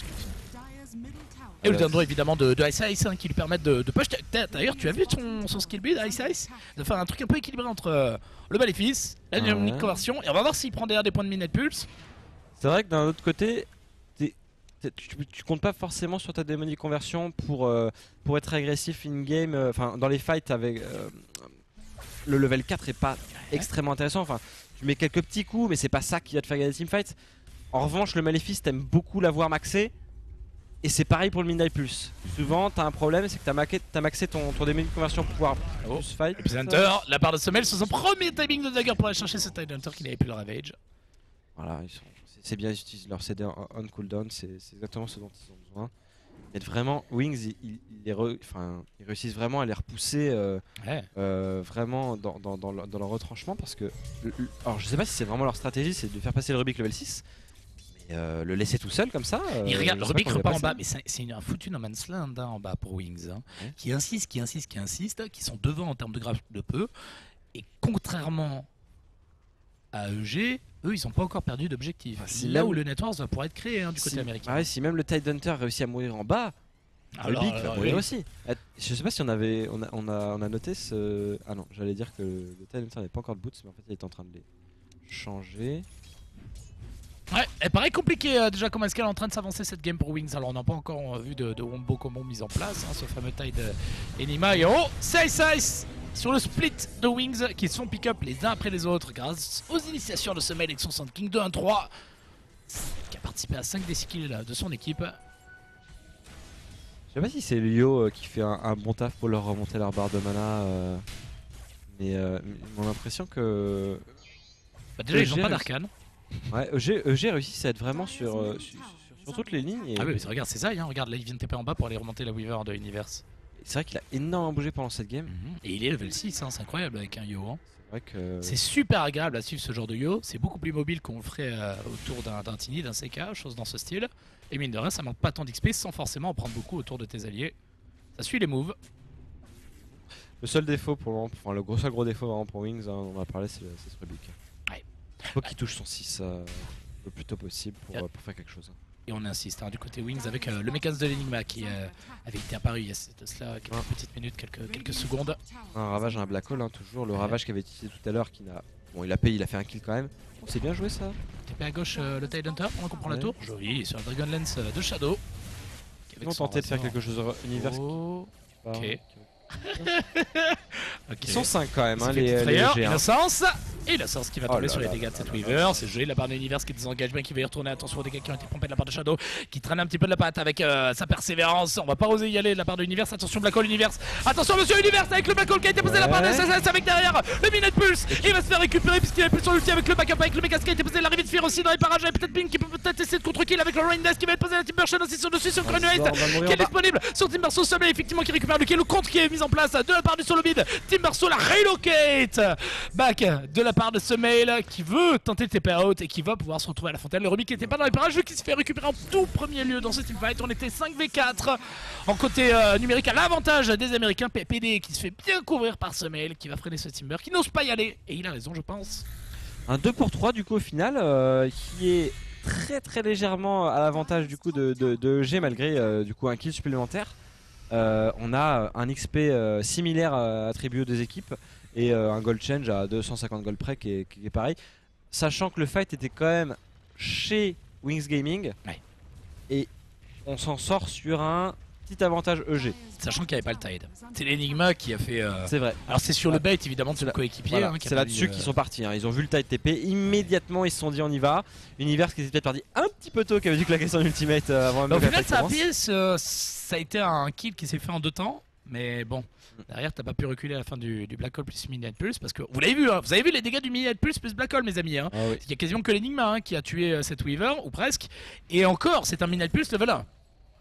et le down évidemment de, de Ice Ice hein, qui lui permettent de, de push. D'ailleurs, tu as vu son, son skill build Ice Ice de faire un truc un peu équilibré entre euh, le Maléfice, la dynamique ouais. conversion, et on va voir s'il prend derrière des points de minute pulse. C'est vrai que d'un autre côté, tu, tu comptes pas forcément sur ta démonique conversion pour, euh, pour être agressif in-game, enfin euh, dans les fights avec... Euh, le level quatre est pas extrêmement intéressant, enfin tu mets quelques petits coups mais c'est pas ça qui va te faire gagner des teamfights. En revanche le Maléfice t'aimes beaucoup l'avoir maxé et c'est pareil pour le Midnight Pulse. Souvent t'as un problème, c'est que t'as maxé, as maxé ton, ton démonique conversion pour pouvoir oh. plus fight. Epicenter, la part de Sommel sur son premier timing de dagger pour aller chercher ce Tide Hunter qui n'avait plus le Ravage. Voilà, c'est bien, ils utilisent leur C D en on cooldown, c'est exactement ce dont ils ont besoin. Et vraiment, Wings, ils, ils, ils, re, ils réussissent vraiment à les repousser euh, ouais. euh, vraiment dans, dans, dans, leur, dans leur retranchement parce que... Le, le, alors je sais pas si c'est vraiment leur stratégie, c'est de faire passer le Rubik level six, mais euh, le laisser tout seul comme ça... Euh, il regarde, le Rubik repart en bas, mais c'est un foutu no man's land hein, en bas pour Wings, hein, ouais. qui insiste, qui insiste, qui insiste, qui sont devant en termes de graphe de peu, et contrairement à E G, eux ils n'ont pas encore perdu d'objectif. Ah, si là même... où le Networks va pouvoir être créé hein, du côté si... américain. Ah ouais, si même le Tide Hunter réussit à mourir en bas, alors, le Big va mourir oui. aussi. Je sais pas si on avait, on a, on a, on a noté ce. Ah non, j'allais dire que le, le Tide Hunter n'avait pas encore de boots, mais en fait il est en train de les changer. Ouais, elle paraît compliquée euh, déjà comment est-ce qu'elle est en train de s'avancer cette game pour Wings. Alors on n'a pas encore euh, vu de, de wombo combo mis en place, hein, ce fameux Tide euh, Enigma. Et oh, c'est Ice Ice sur le split de Wings qui sont pick-up les uns après les autres grâce aux initiations de Summel et de son Sand King deux un trois qui a participé à cinq des six kills de son équipe. Je sais pas si c'est Lyo euh, qui fait un, un bon taf pour leur remonter leur barre de mana, euh, mais euh, mon impression que Bah déjà E G ils ont pas réussi- d'arcane. ouais, E G, E G réussit à être vraiment sur, euh, sur, sur- sur toutes les lignes. Et Ah oui mais regarde c'est ça, hein. Regarde là il vient de taper en bas pour aller remonter la Weaver de Universe. c'est vrai qu'il a énormément bougé pendant cette game. Et il est level six, hein. C'est incroyable avec un Yo. Hein. C'est vrai que C'est super agréable à suivre ce genre de Yo, c'est beaucoup plus mobile qu'on le ferait euh, autour d'un d'un Tiny, d'un C K, chose dans ce style. Et mine de rien ça manque pas tant d'X P sans forcément en prendre beaucoup autour de tes alliés. Ça suit les moves. le seul défaut pour le moment, enfin le gros seul gros défaut vraiment pour Wings, hein, on en a parlé, c'est c'est ce Rubik. Ouais. Faut qu'il touche son six euh, le plus tôt possible pour, Yeah. euh, pour faire quelque chose. Et on insiste hein, du côté Wings avec euh, le mécanisme de l'Enigma qui euh, avait été apparu il y a de cela quelques Ouais. petites minutes, quelques, quelques secondes. Un ravage, un black hole, hein, toujours le ravage qui avait utilisé tout à l'heure, qui n'a, bon il a payé, il a fait un kill quand même. Oh, c'est bien joué ça. T P à gauche euh, le Tide Hunter pendant qu'on prend la Ouais. tour. Joli sur le Dragonlance euh, de Shadow. Qui Ils ont tenté de faire quelque chose univers. Oh. Ok. Ok. Ils sont cinq quand même, Ça hein, fait les, petite les frayeur, G un. Innocence et Innocence qui va Oh tomber là sur les là dégâts là de cette là Weaver. là. C'est joli la part de l'univers qui désengage bien, qui va y retourner. Attention aux dégâts qui ont été pompés de la part de Shadow, qui traîne un petit peu de la patte avec euh, sa persévérance. On va pas oser y aller de la part de l'univers. Attention Black Hole Univers. Attention Monsieur Univers avec le Black Hole qui a été posé de la part de Ouais. S S S avec derrière le Minute Pulse. Il va se faire récupérer puisqu'il est plus sur l'ulti avec le backup avec le Megas qui a été posé. L'arrivée de Fear aussi dans les parages. Et peut-être Pink qui peut peut-être essayer de contre-kill avec le Rain Dance qui va être posé. La Timber Shed aussi sur dessus sur Chrono On va mourir qui est en bas. disponible sur Timbersaw Summel effectivement qui récupère le kill. Le compte qui est mis en place de la part du solo mid. Timbersaw la relocate back de la part de Summel qui veut tenter de T P out et qui va pouvoir se retrouver à la fontaine. Le Rubik qui n'était pas dans les parages vu qu'il se fait récupérer en tout premier lieu dans ce teamfight. On était cinq v quatre en côté euh, numérique à l'avantage des Américains. P P D qui se fait bien couvrir par Summel qui va freiner ce Timber qui n'ose pas y aller et il a raison je pense. Un deux pour trois du coup au final, euh, qui est très très légèrement à l'avantage du coup de, de, de E G malgré euh, du coup un kill supplémentaire. Euh, on a un X P euh, similaire euh, attribué aux deux équipes et euh, un gold change à deux cent cinquante gold près qui est, qui est pareil. Sachant que le fight était quand même chez Wings Gaming, Ouais. et on s'en sort sur un petit avantage E G. Sachant qu'il n'y avait pas le tide. C'est l'Enigma qui a fait... euh, C'est vrai. Alors c'est sur le bait évidemment de son Voilà. coéquipier. Voilà, hein, qui a c'est pas là-dessus dit, euh, qu'ils sont partis, hein. Ils ont vu le tide T P, immédiatement ils se sont dit on y va. Univers qui s'est peut-être parti un petit peu tôt, qui avait dû claquer son ultimate euh, avant même Bah, au que la final, fight ça a, commence. payé, ce- ça a été un kill qui s'est fait en deux temps. Mais bon, derrière, t'as pas pu reculer à la fin du, du Black Hole plus Midnight Pulse. Parce que vous l'avez vu, hein, vous avez vu les dégâts du Midnight Pulse plus Black Hole, mes amis. Hein. Ah oui. Il y a quasiment que l'Enigma hein, qui a tué euh, cette Weaver, ou presque. Et encore, c'est un Midnight Pulse level un.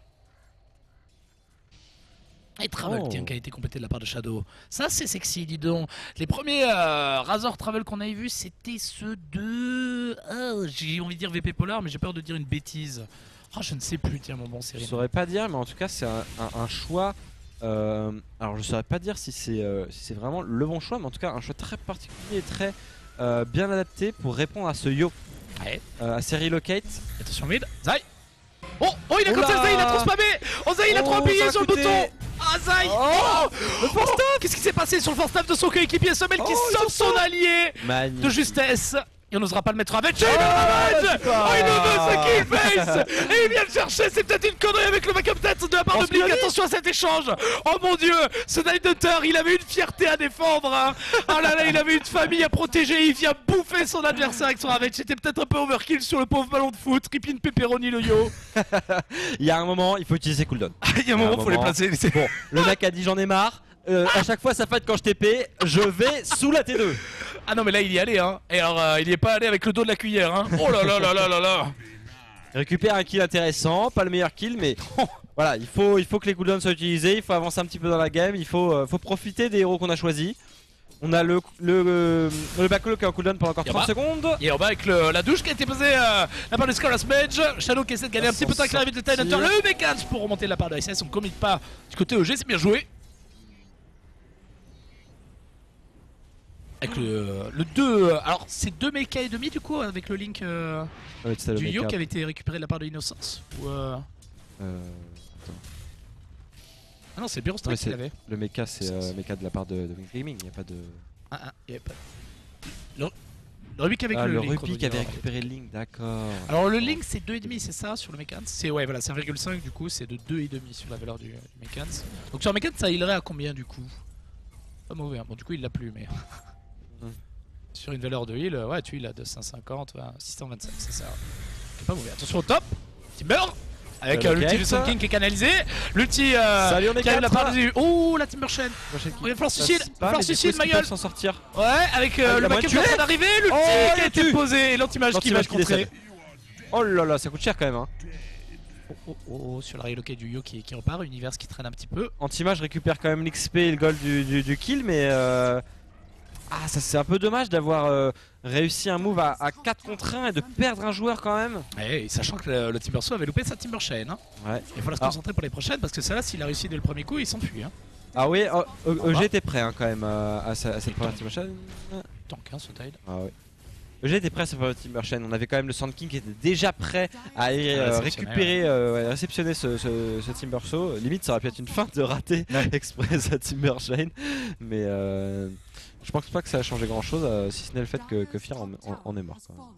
Et Travel Oh. tiens, qui a été complété de la part de Shadow. Ça, c'est sexy, dis donc. Les premiers euh, Razor Travel qu'on avait vus, c'était ceux de. Ah, j'ai envie de dire V P Polar, mais j'ai peur de dire une bêtise. Oh, je ne sais plus, tiens, mon bon Je série. saurais pas dire, mais en tout cas c'est un, un- un choix. euh, alors je saurais pas dire si c'est euh, si c'est vraiment le bon choix, mais en tout cas un choix très particulier et très euh, bien adapté pour répondre à ce yo, Ouais. euh, à ces relocate. Attention mid, Zai. Oh, oh il a Oula. comme ça, Zai, il a trop spamé. Oh, Zai, il a Oh, trop ça appuyé a sur le coûté. bouton. Ah, Zai. Oh, Le force Oh, qu'est-ce qui s'est passé sur le force staff de son coéquipier Sommel qui Oh, sauve son allié Magnifique. de justesse. Et on n'osera pas le mettre avec. Oh, la oh, il nous veut ce kill face. Et il vient le chercher, c'est peut-être une connerie avec le backup tête de la part On de se Blink. le dit. Attention à cet échange. Oh mon dieu, ce Night Hunter, il avait une fierté à défendre. Hein. Oh là là, il avait une famille à protéger. Il vient bouffer son adversaire avec son ravage. C'était peut-être un peu overkill sur le pauvre ballon de foot. Ripin Pepperoni le yo. Il y a un moment, il faut utiliser cooldown. Il y a un moment, faut les placer. Bon, le mec a dit j'en ai marre. Euh, à chaque fois ça fight quand je T P, je vais sous la T deux. Ah non mais là il y est allé hein. Et alors euh, il y est pas allé avec le dos de la cuillère hein. Oh là là là là là là. Récupère un kill intéressant, pas le meilleur kill, mais voilà, il faut, il faut que les cooldowns soient utilisés, il faut avancer un petit peu dans la game, il faut, euh, faut profiter des héros qu'on a choisis. On a le, le, euh, le backlock qui est en cooldown pendant encore trente Yaba. secondes. Et en bas avec le- la douche qui a été posée euh, la part de Scarlet Mage. Shadow qui essaie de gagner un petit peu de temps avec l'arrivée de Tide Hunter. Le Mekans pour remonter de la part de S S. On commit pas du côté E G, c'est bien joué. Avec le, le deux. euh, Alors c'est deux mechas et demi du coup avec le link euh, Ouais, c'était le du Yo make-up. qui avait été récupéré de la part de Innocence. Ou euh... Euh, Ah non c'est Bureau ouais, Strike c'est- qu'il avait. le mecha c'est euh, mecha de la part de, de Wings Gaming, il n'y a pas de... Ah, ah, il y avait pas. Le, le Rubik avec Ah, le, le link. Rubik on avait doit dire. récupéré le link, d'accord. Alors le link c'est deux virgule cinq c'est ça sur le Mekans. C'est ouais voilà c'est un virgule cinq du coup c'est de deux virgule cinq sur la valeur du, du Mekans. Donc sur le Mekans ça healerait à combien du coup? Pas mauvais, hein. Bon du coup il l'a plus mais... Sur une valeur de heal, ouais tu heal à deux cent cinquante, ouais, six cent vingt-sept, c'est ça. C'est pas mauvais, attention au top, Timber avec euh, l'ulti du Sun King qui est canalisé, l'ulti euh, Salut, on est qui arrive la quatre. part du... Oh la Timber Chain. Regarde Force Suicide, Force Suicide ma gueule. s'en sortir. Ouais avec euh, Ah, il le a backup qui moins est en tué. train d'arriver, l'ulti Oh, qui a il été tue. posé et l'anti-mage qui va L'anti-mage qui contrer. décède. Oh là là, ça coûte cher quand même. Hein. Oh, oh, oh, oh, sur la relocate du Yo qui, qui repart, Univers qui traîne un petit peu. Anti-mage récupère quand même l'X P et le gold du, du, du kill, mais euh... ah, ça c'est un peu dommage d'avoir euh, réussi un move à, à quatre contre un et de perdre un joueur quand même. Et sachant que le, le Timbersaw avait loupé sa Timber Chain. Hein. Ouais. Il faut la se Ah. concentrer pour les prochaines parce que celle-là, s'il a réussi dès le premier coup, il s'enfuit. Hein. Ah oui, oh, E G va. était prêt hein, quand même euh, à, sa- à cette Il première tombe. team chaîne. Tank, hein, ce tide. Ah ouais. E G était prêt à cette première team chaîne. On avait quand même le Sand King qui était déjà prêt à aller euh, réceptionner, récupérer, euh, ouais, réceptionner ce, ce, ce Timber Saw. Limite, ça aurait pu être une feinte de rater exprès sa Timber Chain. Mais euh, je pense pas que ça a changé grand chose, euh, si ce n'est le fait que, que Fear en, en- en est mort. Quand même.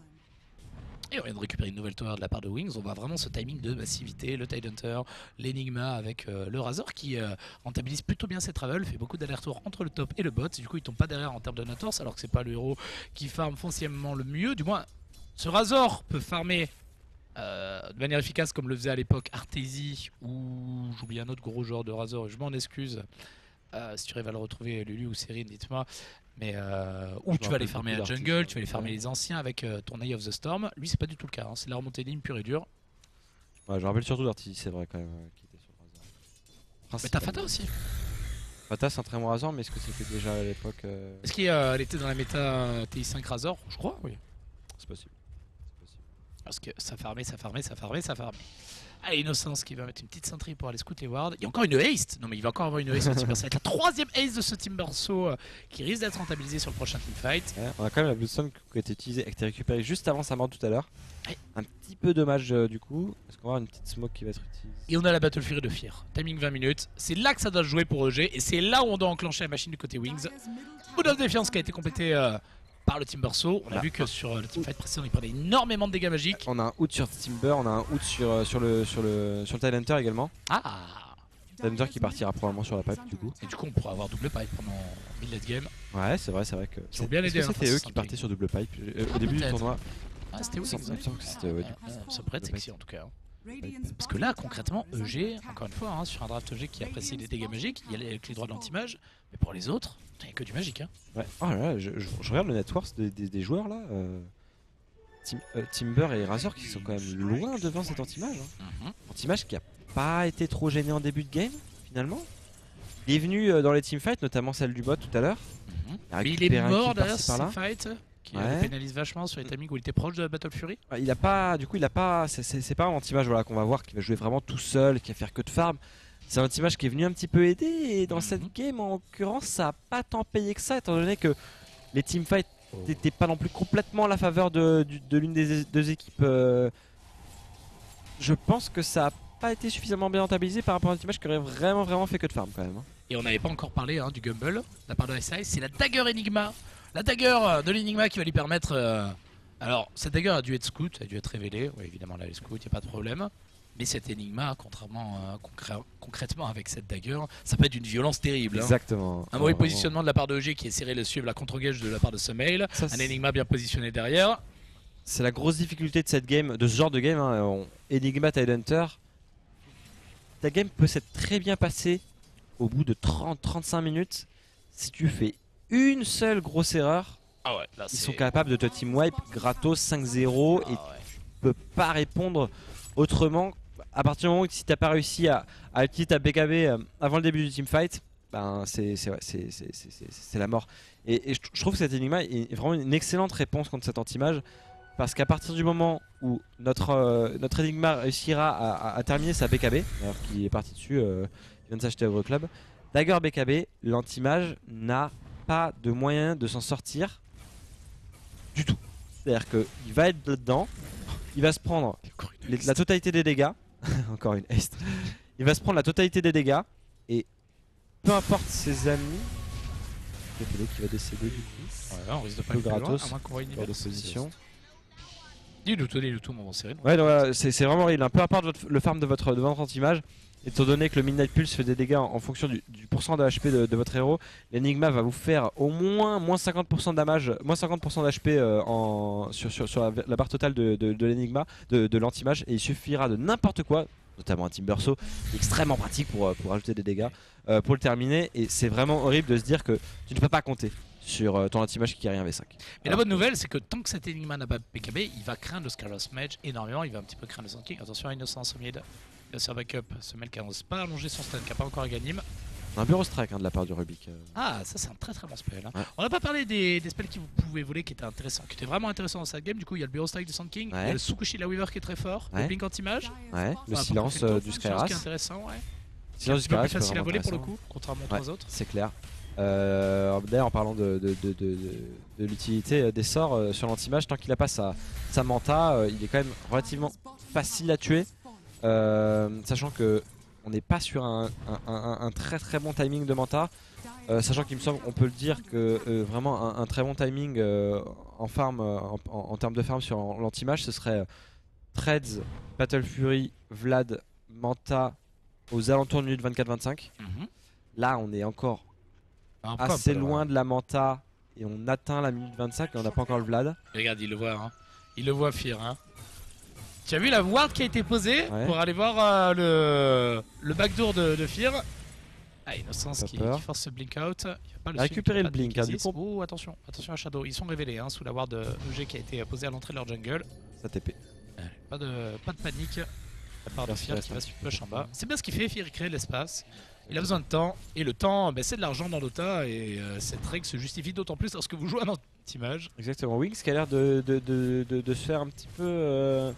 Et on vient de récupérer une nouvelle tower de la part de Wings. On voit vraiment ce timing de massivité, le Tidehunter, l'Enigma avec euh, le Razor qui euh, rentabilise plutôt bien ses travels, fait beaucoup d'allers-retours entre le top et le bot. Du coup, il tombe pas derrière en termes de Nators, alors que c'est pas le héros qui farm foncièrement le mieux. Du moins, ce Razor peut farmer euh, de manière efficace comme le faisait à l'époque Arteezy ou j'oublie un autre gros joueur de Razor, je m'en excuse. Euh, si tu arrives à le retrouver, Lulu ou Cyrine, dites-moi. Mais euh, ou Je tu me vas aller rappelle farmer beaucoup la jungle, d'artistes, tu vas aller farmer ouais. les anciens avec euh, ton Eye of the Storm. Lui, c'est pas du tout le cas. Hein. C'est la remontée de ligne pure et dure. Ouais, je me rappelle surtout d'Artizy, c'est vrai quand même, euh, qui était sur le Razor. Mais t'as Fata aussi. Fata c'est un très bon Razor, mais est-ce que c'était déjà à l'époque euh, Est-ce qu'elle euh, elle était dans la méta T I cinq Razor? Je crois, oui. C'est possible. C'est possible. Parce que ça farmait, ça farmait, ça farmait, ça farmait. Allez, Innocence qui va mettre une petite sentry pour aller scout les wards. Il y a encore une haste. Non mais il va encore avoir une haste sur Timber. Ça va être la troisième haste de ce Timbersaw euh, qui risque d'être rentabilisé sur le prochain teamfight. Ouais, on a quand même la Bloodstone qui a été utilisée, qui a été récupérée juste avant sa mort tout à l'heure. Ouais. Un petit peu dommage euh, du coup. Est-ce qu'on va avoir une petite smoke qui va être utilisée? Et on a la Battle Fury de Fear. Timing vingt minutes. C'est là que ça doit se jouer pour E G. Et c'est là où on doit enclencher la machine du côté Wings. Mood of Defiance qui a été complété euh, par le Timbersaw. On a Là. vu que sur euh, le teamfight précédent, il prenait énormément de dégâts magiques. On a un hood sur Timber, on a un hood sur, euh, sur le sur le sur le Tidehunter également. Ah. Tidehunter qui partira probablement sur la pipe du coup. Et du coup, on pourra avoir double pipe pendant mid-late game. Ouais, c'est vrai, c'est vrai que. Ils ont bien Est-ce aidé, que hein, c'était face eux à qui Sand partaient King. sur double pipe euh, Ah, au début du peut-être. tournoi. Ah, c'était où Il me semble- il me semble que c'était ouais, du coup. Ça pourrait être sexy en tout cas. Parce que là, concrètement, E G, encore une fois, hein, sur un draft E G qui apprécie les dégâts magiques, il y a les clés droits de l'anti-mage, mais pour les autres, il n'y a que du magique. Hein. Ouais. Oh là là, je, je- je regarde le net worth des, des- des joueurs là. euh, Tim- euh, Timber et Razor qui sont quand même loin devant cet anti-mage. Hein. Mhm. Anti-mage qui a pas été trop gêné en début de game finalement. Il est venu euh, dans les teamfights, notamment celle du bot tout à l'heure. Mhm. Il a Mais il est récupéré un mort kill derrière par-ci, ce par-là. fight qui euh, Ouais. le pénalise vachement sur les timings où il était proche de la Battle Fury. Ouais, Il a pas, du coup, il a pas. C'est- C'est c'est pas un anti-mage voilà, qu'on va voir qui va jouer vraiment tout seul, qui va faire que de farm. C'est un anti-mage qui est venu un petit peu aider et dans Mhm. cette game en l'occurrence ça a pas tant payé que ça étant donné que les teamfights n'étaient pas non plus complètement à la faveur de, du- de l'une des deux équipes. euh, Je pense que ça a pas été suffisamment bien rentabilisé par rapport à un anti-mage qui aurait vraiment vraiment fait que de farm quand même. hein. Et on n'avait pas encore parlé hein, du Gumble de la part de S I, c'est la Dagger Enigma. La Dagger euh, de l'Enigma qui va lui permettre. euh, Alors, cette Dagger a dû être scout, a dû être révélée. Oui, évidemment, là, elle est scout, il n'y a pas de problème. Mais cette Enigma, contrairement euh, concré- concrètement avec cette Dagger, ça peut être d'une violence terrible. hein. Exactement. Un mauvais Vraiment. positionnement de la part de E G qui est serré le suivre la contre-gage de la part de Sumail. Ça, Un c'est- Enigma bien positionné derrière. C'est la grosse difficulté de cette game, de ce genre de game. Hein. On- Enigma Tidehunter. Ta game peut s'être très bien passée au bout de trente à trente-cinq minutes. Si tu fais une seule grosse erreur, Ah ouais, là ils c'est- sont capables de te team wipe gratos cinq zéro Ah et ouais. tu peux pas répondre autrement. À partir du moment où si t'as pas réussi à, à utiliser ta B K B euh, avant le début du teamfight, ben c'est c'est ouais, c'est- c'est- c'est- c'est- c'est la mort. Et, et je, je trouve que cet Enigma est vraiment une excellente réponse contre cet anti-mage. Parce qu'à partir du moment où notre, euh, notre Enigma réussira à, à- à terminer sa B K B, alors qu'il est parti dessus, euh, il vient de s'acheter au club, Dagger B K B, l'anti-mage n'a pas de moyen de s'en sortir du tout. C'est-à-dire qu'il va être dedans, il va se prendre les- la totalité des dégâts, encore une haste, il va se prendre la totalité des dégâts, et peu importe ses amis, Pépélé qui va décéder du coup, Ouais, là, on risque de pas peu aller plus loin, gratos, à moins qu'on voit une hors de Universe. position. Dis-nous tout, dis-nous tout, mon bon Cyril. Ouais, donc, voilà, c'est c'est vraiment horrible. Peu importe votre- le farm de votre, de votre anti-mage, étant donné que le Midnight Pulse fait des dégâts en, en fonction du, du pourcent de H P de, de votre héros, l'Enigma va vous faire au moins moins cinquante pour cent de damage, moins cinquante pour cent d'H P euh, en, sur, sur, sur la, la barre totale de, de, de l'Enigma, de, de l'anti-mage, et il suffira de n'importe quoi, notamment un Timbersaw, extrêmement pratique pour, euh, pour ajouter des dégâts, euh, pour le terminer. Et c'est vraiment horrible de se dire que tu ne peux pas compter sur euh, ton anti-mage qui carry un V cinq. Mais la bonne nouvelle, c'est que tant que cet Enigma n'a pas P K B, il va craindre le Scarlet Mage énormément. Il va un petit peu craindre le Sand King. Attention à Innocence au mid. Il va se faire backup. Ce mec qui n'a pas allongé son stun, qui n'a pas encore Ganim. Un bureau strike hein, de la part du Rubik. euh. Ah, ça c'est un très très bon spell. Hein. Ouais. On n'a pas parlé des, des spells qui vous pouvaient voler qui étaient intéressants, qui étaient vraiment intéressants dans cette game. Du coup, il y a le Bureau Strike du Sand King, il y Ouais. a le Tsukushi la Weaver qui est très fort, Ouais. le Blink Anti-Mage. Ouais, le Voilà, silence pour euh, profiter du de silence qui est Skyras. intéressant, ouais. Silence du Un peu plus Skyras, c'est facile à vraiment voler pour le intéressant. coup, contrairement aux Ouais. trois autres. C'est clair. Euh, D'ailleurs, en parlant de, de, de, de, de- de l'utilité des sorts euh, sur l'anti-mage, tant qu'il n'a pas sa, sa manta, euh, il est quand même relativement facile à tuer. Euh, sachant que on n'est pas sur un, un, un, un très très bon timing de manta. Euh, sachant qu'il me semble, on peut le dire que euh, vraiment un, un très bon timing euh, en farm, euh, en, en, en termes de farm sur l'anti-mage, ce serait euh, Threads, Battle Fury, Vlad, Manta aux alentours de minute vingt-quatre vingt-cinq. Mhm. Là, on est encore Un peu, assez un peu, loin ouais. de la Manta et on atteint la minute vingt-cinq et on n'a pas encore le Vlad. Regarde, il le voit, hein. Il le voit Fear, hein. Tu as vu la ward qui a été posée Ouais. pour aller voir euh, le, le backdoor de, de Fear. Ah, Innocence Pas qui, peur. qui force ce blink out. Il y a pas le Récupérer swing, il y a le pas de blink, hein, du Nemesis. coup. Oh, attention, attention à Shadow. Ils sont révélés hein, sous la ward de E G qui a été posée à l'entrée de leur jungle. Ça T P. Allez, Pas de, pas de panique. La part de Merci, Fear reste qui un va petit se peu. push en bas. C'est bien ce qu'il fait, Fear, il crée de l'espace. Il a besoin de temps. Et le temps, ben, c'est de l'argent dans Dota. Et euh, cette règle se justifie d'autant plus lorsque vous jouez un anti-mage. Exactement. Wings qui a l'air de, de, de, de, de se faire un petit peu euh,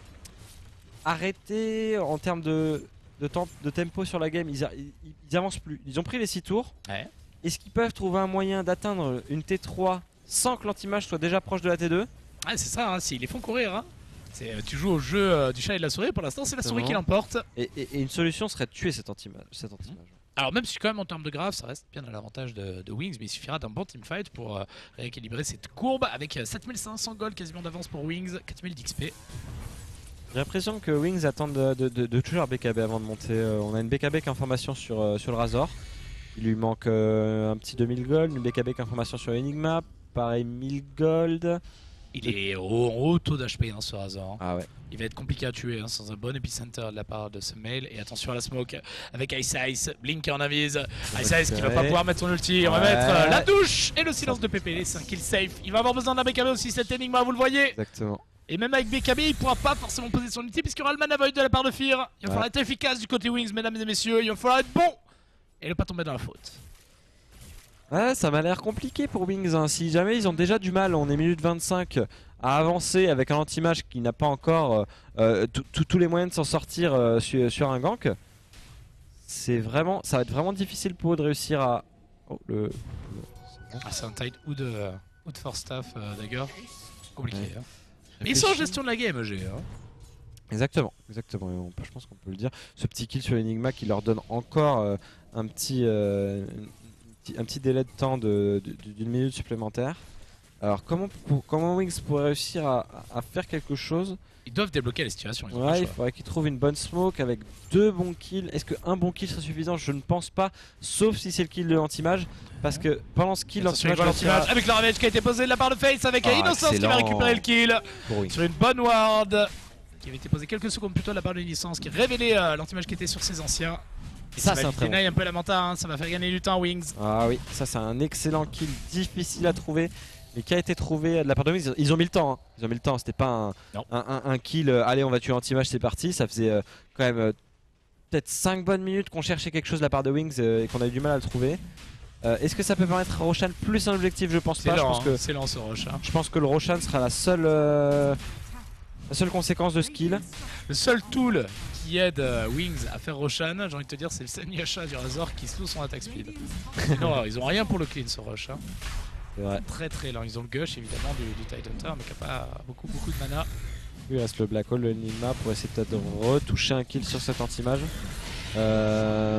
arrêter en termes de, de, temps, de tempo sur la game. Ils, a- ils, ils avancent plus. Ils ont pris les six tours. Ouais. Est-ce qu'ils peuvent trouver un moyen d'atteindre une T trois sans que l'anti-mage soit déjà proche de la T deux? Ah, c'est ça, hein, s'ils les font courir. Hein. C'est, euh, tu joues au jeu euh, du chat et de la souris. Pour l'instant, c'est la souris qui Exactement. l'emporte. et, et, et une solution serait de tuer cet anti-mage. Cet anti-mage. Alors même si quand même en termes de graph ça reste bien à l'avantage de, de Wings, mais il suffira d'un bon teamfight pour euh, rééquilibrer cette courbe avec euh, sept mille cinq cents gold quasiment d'avance pour Wings, quatre mille d'X P. J'ai l'impression que Wings attendent de, de, de, de tuer leur B K B avant de monter. Euh, on a une B K B qui a information sur, euh, sur le Razor. Il lui manque euh, un petit deux mille gold, une B K B qui a information sur Enigma. Pareil, mille gold. Il est au, en haut taux d'H P hein, ce Razor. Ah ouais. Il va être compliqué à tuer hein, sans un bon epicenter de la part de ce mail. Et attention à la smoke avec Ice Ice, Blink en avise. Ice Ice qui va pas pouvoir mettre son ulti. On va Ouais. mettre euh, la douche et le silence de P P. Les cinq kills safe. Il va avoir besoin d'un B K B aussi cet Enigma, vous le voyez. Exactement. Et même avec B K B, il pourra pas forcément poser son ulti puisqu'il y aura le mana void de la part de Fear. Il va Ouais. falloir être efficace du côté Wings, mesdames et messieurs. Il va falloir être bon et ne pas tomber dans la faute. Ouais, ça m'a l'air compliqué pour Wings. Hein. Si jamais ils ont déjà du mal, on est minute vingt-cinq, à avancer avec un anti-mage qui n'a pas encore euh, tous les moyens de s'en sortir euh, sur, sur un gank, c'est vraiment, ça va être vraiment difficile pour eux de réussir à. Oh, le. le- Ah, c'est un tight Hood, euh, Hood for staff euh, Dagger. Compliqué. Ouais. Hein. Mais ils sont en Réfléchis. gestion de la game, E G. Hein. Exactement, exactement. Et on peut- je pense qu'on peut le dire. Ce petit kill sur Enigma qui leur donne encore euh, un petit, euh, une- une petit- un petit délai de temps de- de- d'une minute supplémentaire. Alors comment, pour- comment Wings pourrait réussir à, à faire quelque chose? Ils doivent débloquer la situation. Ils ont pas Ouais, le il choix. faudrait qu'ils trouvent une bonne smoke avec deux bons kills. Est-ce qu'un bon kill serait suffisant? Je ne pense pas, sauf si c'est le kill de l'anti-mage. Parce que pendant ce kill, Attention, l'anti-mage avec l'anti-mage, réussira avec le ravage qui a été posé de la part de Face avec Ah, Innocence qui va excellent. récupérer le kill pour Wings. sur une bonne ward qui avait été posée quelques secondes plus tôt de la part de Innocence qui révélait euh, l'anti-mage qui était sur ses anciens. Et Ça, va c'est un lui très bon. dénailler un peu la manta, hein, ça va faire gagner du temps Wings. Ah oui, ça c'est un excellent kill difficile à trouver, mais qui a été trouvé de la part de Wings. Ils ont mis le temps, hein. Ils ont mis le temps, c'était pas un, Non. un, un- un kill, euh, allez on va tuer l'anti-mage, c'est parti. Ça faisait euh, quand même euh, peut-être cinq bonnes minutes qu'on cherchait quelque chose de la part de Wings euh, et qu'on a eu du mal à le trouver. Euh, Est-ce que ça peut permettre à Roshan plus un objectif? Je pense C'est pas, je lent, pense, hein, que, c'est lent ce rush. hein. je pense que le Roshan sera la seule, euh, la seule conséquence de ce kill. Le seul tool qui aide euh, Wings à faire Roshan, j'ai envie de te dire, c'est le Senyasha du Razor qui slow son attack speed. Sinon, euh, ils ont rien pour le clean ce rush. hein. C'est vrai. Très très lent. Ils ont le gush évidemment du, du Tide Hunter, mais qui a pas beaucoup beaucoup de mana. Il reste le Black Hole, le Enigma pour essayer peut-être de retoucher un kill sur cet anti-mage. Euh,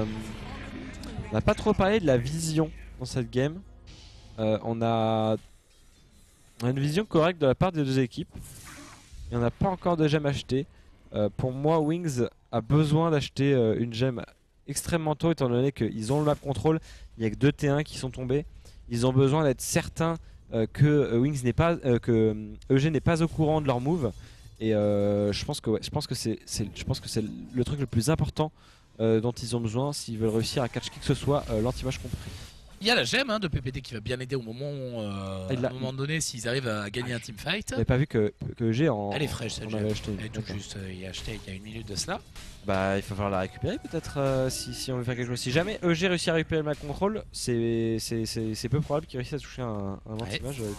on n'a pas trop parlé de la vision dans cette game. Euh, on, a... on a une vision correcte de la part des deux équipes. et on n'a pas encore de gemme achetée. Euh, pour moi, Wings a besoin d'acheter euh, une gemme extrêmement tôt, étant donné qu'ils ont le map control. Il n'y a que deux T un qui sont tombés. Ils ont besoin d'être certains euh, que euh, Wings n'est pas, euh, que euh, E G n'est pas au courant de leur move. Et euh, je pense que ouais, je pense que c'est, c'est, je pense que c'est le truc le plus important euh, dont ils ont besoin s'ils veulent réussir à catch qui que ce soit, euh, l'anti-match compris. Il y a la gemme hein, de P P D qui va bien aider au moment, euh, Ah, il à l'a- un moment donné s'ils arrivent à gagner un teamfight. J'avais pas vu que, que E G en. Elle est fraîche cette on gemme. avait acheté une. Elle est tout D'accord. juste, euh, il y a acheté il y a une minute de cela. Bah il va falloir la récupérer peut-être euh, si, si on veut faire quelque chose. Si jamais E G réussit à récupérer le map control, c'est, c'est, c'est, c'est peu probable qu'il réussisse à toucher un, un anti-match. euh,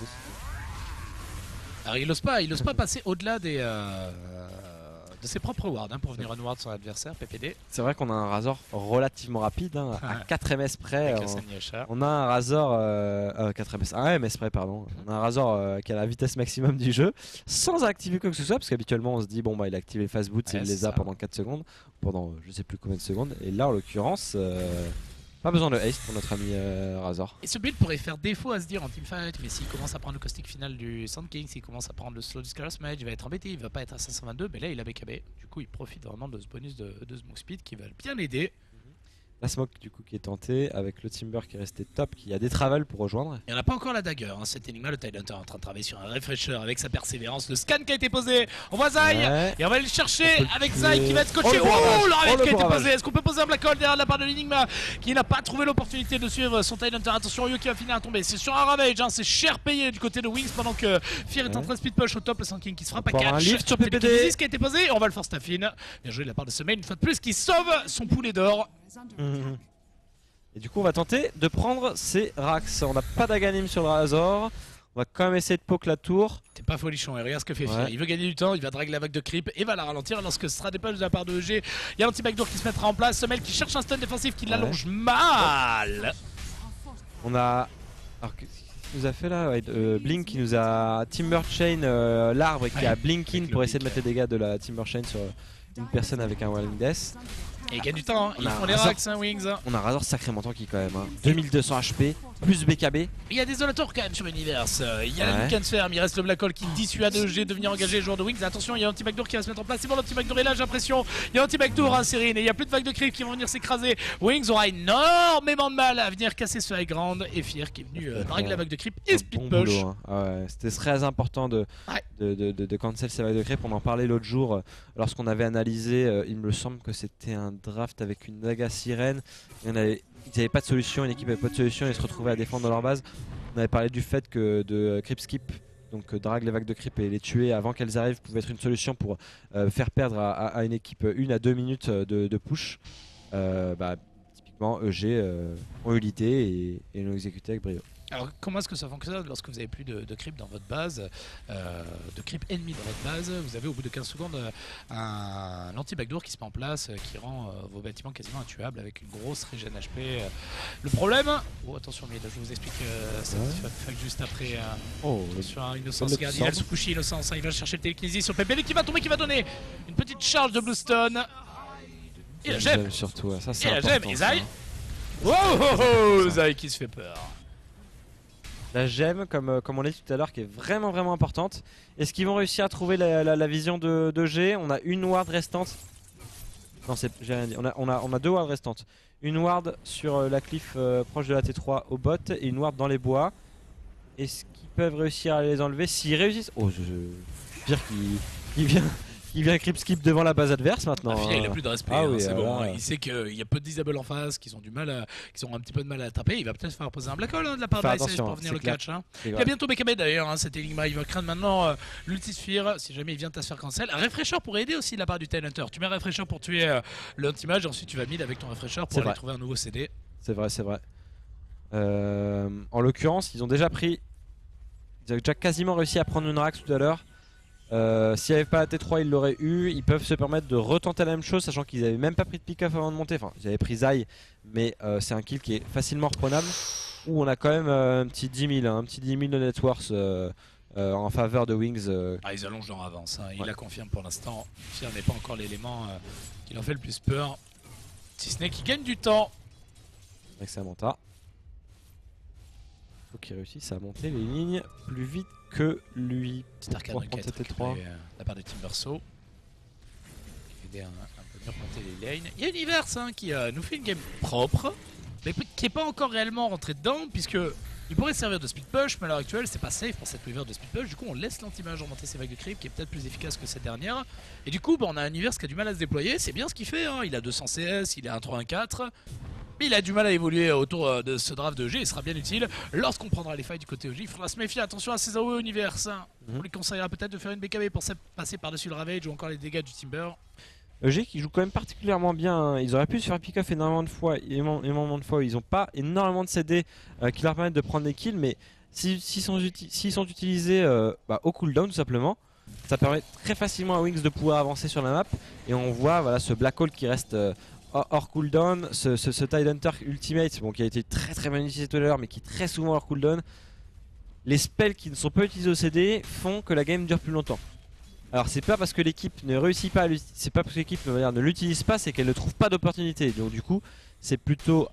Alors il n'ose pas, il ose pas passer au-delà des euh, de ses propres wards hein, pour venir un ward son adversaire, P P D. C'est vrai qu'on a un Razor relativement rapide, hein, à quatre M S près. Avec on- la Sanyasha. On a un Razor, euh, euh, quatre M S, un M S près pardon. On a un Razor euh, qui a la vitesse maximum du jeu, sans activer quoi que ce soit, parce qu'habituellement on se dit bon bah il a activé le fast boot, Ouais, il c'est les a ça. pendant quatre secondes, pendant euh, je sais plus combien de secondes. Et là en l'occurrence, euh, pas besoin de haste pour notre ami euh, Razor. Et ce build pourrait faire défaut à se dire en teamfight, mais s'il commence à prendre le caustic final du Sand King, s'il commence à prendre le slow discourse mage, il va être embêté, il va pas être à cinq cent vingt-deux, mais là il a B K B. Du coup il profite vraiment de ce bonus de, de Smoke Speed qui va bien l'aider. La smoke du coup qui est tentée, avec le Timber qui est resté top, qui a des travels pour rejoindre. Il n'y en a pas encore la dagger, hein. Cet énigme, le Tidehunter est en train de travailler sur un refresher avec sa persévérance, le scan qui a été posé, on voit Zai. Ouais. Et on va aller le chercher On peut le avec tuer. Zai qui va être scotché. Oh, le Oh, bravage. le Oh, ravage le qui a été bravage. posé. Est-ce qu'on peut poser un black hole derrière de la part de l'Enigma qui n'a pas trouvé l'opportunité de suivre son Tidehunter? Attention, Ryu qui va finir à tomber. C'est sur un ravage, hein. C'est cher payé du côté de Wings pendant que Fear est en Ouais. train de speed push au top. Le Sand King qui se frappe à Encore un catch. lift sur P P D. Télékinésis qui a été posé. On va le force staffin. Bien joué de la part de Semaine une fois de plus qui sauve son poulet d'or. Mhm. Et du coup on va tenter de prendre ces Rax. On n'a pas d'Aganim sur le Razor. On va quand même essayer de poke la tour. T'es pas folichon, et regarde ce que fait Fear. Ouais. Il veut gagner du temps, il va draguer la vague de creep et va la ralentir lorsque ce sera des punches de la part de E G. Il y a l'anti-backdoor qui se mettra en place. Semel qui cherche un stun défensif qui Ouais. l'allonge mal. On a. Alors qu'est-ce qu'il nous a fait là ouais, euh, Blink qui nous a Timber Chain euh, l'arbre et qui Ouais, a Blink in avec le pour essayer de Blink, mettre les dégâts de la Timber Chain sur une personne avec un Walling Death. Et il gagne du temps, hein. On Ils a font un les Razor. racks, hein, Wings. On a un Razor sacrément tanky quand même. Hein. deux mille deux cents H P plus B K B. Il y a des Zolators quand même sur Universe. Euh, Il y a la Ouais. Lucan Ferme, il reste le Black Hole qui dissuade E G de venir engager les joueurs de Wings. Attention, il y a l'anti-backdoor qui va se mettre en place. C'est bon, l'anti-backdoor est là, j'ai l'impression. Il y a l'anti-backdoor, hein, Serine. Et il y a plus de vagues de creep qui vont venir s'écraser. Wings aura énormément de mal à venir casser ce high ground. Et Fear qui est venu euh, draguer la vague de creep et Un speed bon push. boulot, hein. Ah ouais, c'était très important de, Ouais. de, de, de, de cancel ces vagues de creep. On en parlait l'autre jour euh, lorsqu'on avait analysé. euh, il me semble que c'était un draft avec une daga sirène. Il y en avait, ils n'avaient pas de solution, une équipe n'avait pas de solution, ils se retrouvaient à défendre dans leur base. On avait parlé du fait que de creep skip, donc euh, drague les vagues de creep et les tuer avant qu'elles arrivent, pouvait être une solution pour euh, faire perdre à, à- à une équipe une à deux minutes de, de push. Euh, bah, typiquement, E G euh, ont eu l'idée et, et l'ont exécuté avec brio. Alors comment est-ce que ça fonctionne lorsque vous avez plus de, de creep dans votre base, euh, de creep ennemi dans votre base? Vous avez au bout de quinze secondes euh, un anti-backdoor qui se met en place, euh, qui rend euh, vos bâtiments quasiment intuables avec une grosse régène H P. euh. Le problème, oh attention, mais je vous explique euh, cette Ouais. fac juste après. euh, Oh, sur un Innocence, le regarde, il a le sort. Tsukushi Innocence, hein, il va chercher le télékinésie sur P P D qui va tomber, qui va donner une petite charge de Bluestone. Et la gemme, surtout, ouais, ça c'est et la important, gemme, et ça, Zai. hein. Oh oh oh, Zai qui se fait peur. La gemme, comme, euh, comme on l'a dit tout à l'heure, qui est vraiment vraiment importante. Est-ce qu'ils vont réussir à trouver la, la- la vision de, de G? On a une ward restante. Non, c'est, j'ai rien dit. On a, on, a, on a deux wards restantes. Une ward sur euh, la cliff euh, proche de la T trois au bot et une ward dans les bois. Est-ce qu'ils peuvent réussir à les enlever? S'ils réussissent. Oh, je, je... pire qu'il qu'il vient, qu'il vient creep skip devant la base adverse maintenant. Ah, Fia, il hein. a plus de respect, Ah hein, oui, c'est bon. alors hein. là. Il sait qu'il y a peu de disable en face, qu'ils ont du mal, à, qu'ils ont un petit peu de mal à attraper. Il va peut-être faire poser un black hole hein, de la part Faire de la S S attention, pour venir c'est le clair. catch. Hein. C'est Il y a grave. bientôt B K B d'ailleurs, hein, cet Enigma. Il va craindre maintenant euh, l'ultisphere si jamais il vient à se faire cancel. Un refresher pourrait aider aussi de la part du Tidehunter. Tu mets un refresher pour tuer euh, l'anti-mage et ensuite tu vas mid avec ton refresher pour C'est aller vrai. trouver un nouveau C D. C'est vrai, c'est vrai. Euh, en l'occurrence, ils ont déjà pris. Ils ont déjà quasiment réussi à prendre une Rax tout à l'heure. Euh, S'il n'y avait pas la T trois, ils l'auraient eu. Ils peuvent se permettre de retenter la même chose, sachant qu'ils n'avaient même pas pris de pick-off avant de monter. Enfin, ils avaient pris Zai, mais euh, c'est un kill qui est facilement reprenable. Où on a quand même euh, un petit dix mille, hein, un petit dix mille de net worth euh, euh, en faveur de Wings. euh. Ah, ils allongent leur avance. Hein. Il Ouais. la confirme pour l'instant. Fear n'est pas encore l'élément euh, qui leur fait le plus peur. Si ce n'est qu'il gagne du temps. Avec sa Manta. faut qu'il réussisse à monter les lignes plus vite que lui. Petit arcade pour raquette prendre cette T trois. récupéré, euh, de la part de Timbersaw. Qui fait aider un, un peu mieux remonter les lanes. Il y a Universe hein, qui euh, nous fait une game propre, mais qui n'est pas encore réellement rentré dedans, puisque il pourrait servir de speed push, mais à l'heure actuelle c'est pas safe pour cette Weaver de speed push. Du coup on laisse l'anti-mage remonter ses vagues de creep, qui est peut-être plus efficace que cette dernière. Et du coup bah, on a un Universe qui a du mal à se déployer, c'est bien ce qu'il fait, hein. Il a deux cents C S, il a un trois un quatre. Mais il a du mal à évoluer autour de ce draft de G, il sera bien utile lorsqu'on prendra les failles du côté O G. Il faudra se méfier, attention à ces A O E Universe. On lui conseillera peut-être de faire une B K B pour passer par-dessus le Ravage ou encore les dégâts du Timber. E G qui joue quand même particulièrement bien, hein. Ils auraient pu se faire pick-off énormément de fois, énormément de fois. Ils n'ont pas énormément de C D euh, qui leur permettent de prendre des kills, mais s'ils si, si sont, si sont utilisés euh, bah, au cooldown tout simplement, ça permet très facilement à Wings de pouvoir avancer sur la map. Et on voit voilà, ce Black Hole qui reste euh, hors cooldown, ce, ce, ce Tidehunter Ultimate bon, qui a été très très bien utilisé tout à l'heure mais qui est très souvent hors cooldown. Les spells qui ne sont pas utilisés au C D font que la game dure plus longtemps. Alors c'est pas parce que l'équipe ne réussit pas à c'est pas parce que l'équipe ne l'utilise pas, c'est qu'elle ne trouve pas d'opportunité. Donc du coup c'est plutôt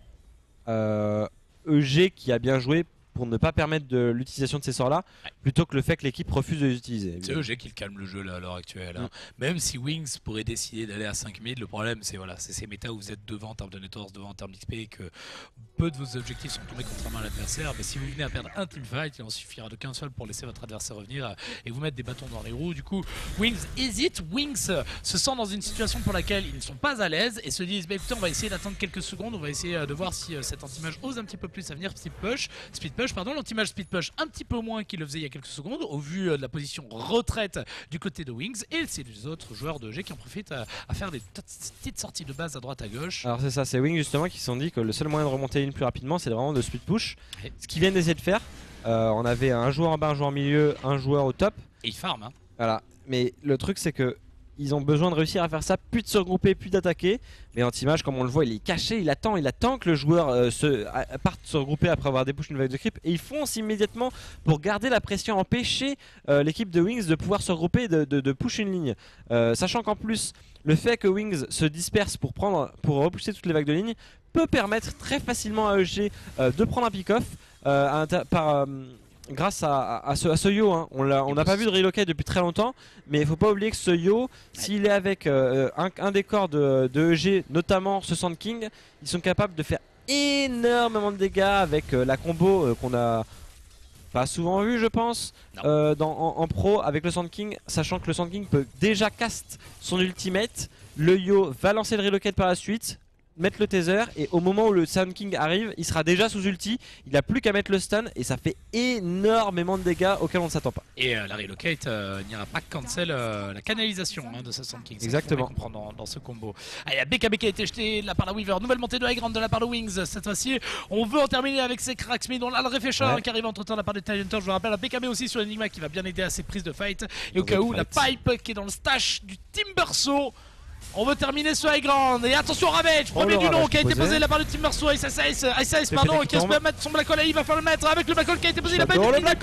euh, E G qui a bien joué pour ne pas permettre de l'utilisation de ces sorts là, ouais. plutôt que le fait que l'équipe refuse de les utiliser. C'est E G qui calme le jeu là à l'heure actuelle. Hein. Mm. Même si Wings pourrait décider d'aller à cinq mid, le problème c'est voilà, c'est ces méta où vous êtes devant en termes de networks, devant en termes d'X P et que peu de vos objectifs sont tombés contrairement à l'adversaire. Mais si vous venez à perdre un teamfight, il en suffira de qu'un seul pour laisser votre adversaire revenir et vous mettre des bâtons dans les roues. Du coup, Wings hésite, Wings se sent dans une situation pour laquelle ils ne sont pas à l'aise et se disent bah, écoutez, on va essayer d'attendre quelques secondes, on va essayer de voir si euh, cet anti-mage ose un petit peu plus à venir. Speed push, speed push, pardon, l'anti-mage speed push un petit peu moins qu'il le faisait il y a quelques secondes au vu de la position retraite du côté de Wings, et c'est les autres joueurs de G qui en profitent à, à faire des petites sorties de base à droite à gauche. Alors c'est ça, c'est Wings justement qui se sont dit que le seul moyen de remonter les lignes plus rapidement c'est vraiment de speed push, et ce qu'ils viennent d'essayer de faire. Euh, on avait un joueur en bas, un joueur en milieu, un joueur au top. Et ils farment hein. Voilà, mais le truc c'est que ils ont besoin de réussir à faire ça, puis de se regrouper, puis d'attaquer. Mais Anti-Mage, comme on le voit, il est caché, il attend, il attend que le joueur euh, se, a, parte se regrouper après avoir débouché une vague de creep. Et ils foncent immédiatement pour garder la pression, empêcher euh, l'équipe de Wings de pouvoir se regrouper et de, de, de push une ligne. Euh, sachant qu'en plus, le fait que Wings se disperse pour, prendre, pour repousser toutes les vagues de ligne peut permettre très facilement à E G euh, de prendre un pick-off euh, par... Euh, grâce à, à, ce, à ce yo, hein. On n'a pas vu de relocate depuis très longtemps, mais il faut pas oublier que ce yo, s'il est avec euh, un, un des corps de, de E G, notamment ce Sand King, ils sont capables de faire énormément de dégâts avec euh, la combo euh, qu'on a pas souvent vu je pense euh, dans, en, en pro avec le Sand King, sachant que le Sand King peut déjà cast son ultimate, le yo va lancer le relocate par la suite, mettre le taser et au moment où le Sand King arrive il sera déjà sous ulti, il a plus qu'à mettre le stun et ça fait énormément de dégâts auxquels on ne s'attend pas. Et euh, la relocate euh, n'ira pas cancel euh, la canalisation hein, de ce Sand King. Exactement. Comprendre dans, dans ce combo. Ah, il y a B K B qui a été jeté de la part de Weaver, nouvelle montée de high ground de la part de Wings cette fois-ci. On veut en terminer avec ces cracks mid, on a le Refresher ouais. qui arrive entre temps de la part de Tidehunter. Je vous rappelle, un B K B aussi sur l'Enigma qui va bien aider à ses prises de fight. Et au cas où, la pipe qui est dans le stash du Timbersaw. On veut terminer ce high ground et attention Ravage, premier oh, du nom qui a été posé de la part de Timbersaw, Ice Ice, Ice Ice pardon, qui se peut mettre son Black Hole, il va falloir le mettre avec le Black Hole qui a été posé, il a pas été Black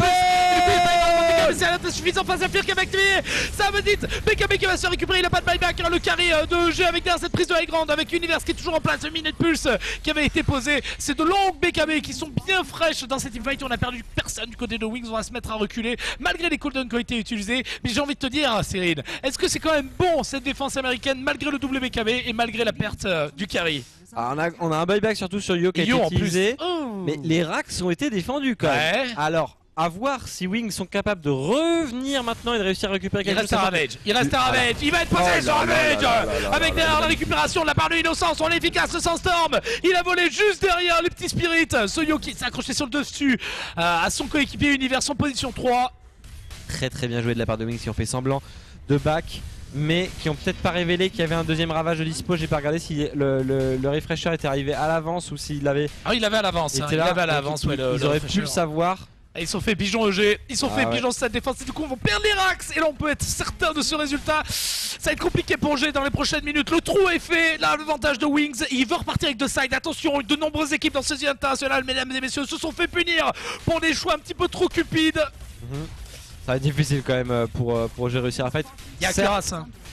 Hole, c'est insuffisant face à Fear qui va activer, ça veut dire B K B qui va se récupérer, il a pas de buyback, le carry de jeu avec derrière cette prise de high ground avec Universe qui est toujours en place, le Minute Pulse qui avait été posé, c'est de longues B K B qui sont bien fraîches dans cette teamfight, on a perdu personne du côté de Wings, on va se mettre à reculer malgré les cooldowns qui ont été utilisés, mais j'ai envie de te dire Cyril, est-ce que c'est quand même bon cette défense américaine malgré le double B K B et malgré la perte euh, du carry? Alors on, a, on a un buyback surtout sur Yo qui a été utilisé, oh. mais les racks ont été défendus quand ouais. même. Alors à voir si Wings sont capables de revenir maintenant et de réussir à récupérer quelque chose. Il reste un Ravage, il reste un Ravage, il va être posé oh sur Ravage avec derrière la récupération de la part de Innocence, on est efficace sans Storm, il a volé juste derrière les petits spirits, ce Yo qui s'est accroché sur le dessus euh, à son coéquipier Univers en position trois. Très très bien joué de la part de Wings qui ont fait semblant de back, mais qui ont peut-être pas révélé qu'il y avait un deuxième ravage de dispo. J'ai pas regardé si le, le, le refresher était arrivé à l'avance ou s'il avait... Ah il avait à l'avance, hein, il avait à l'avance, ouais, le, Ils le auraient pu le savoir. Et ils sont fait pigeon E G, ils sont ah fait ouais. pigeon cette défense et du coup on va perdre les racks et là on peut être certain de ce résultat. Ça va être compliqué pour G dans les prochaines minutes, le trou est fait, là l'avantage de Wings, il veut repartir avec deux sides, attention, de nombreuses équipes dans ce jeu international mesdames et messieurs se sont fait punir pour des choix un petit peu trop cupides. Mm-hmm. Ça va être difficile quand même pour, pour G réussir à fight. Il y a Keras hein.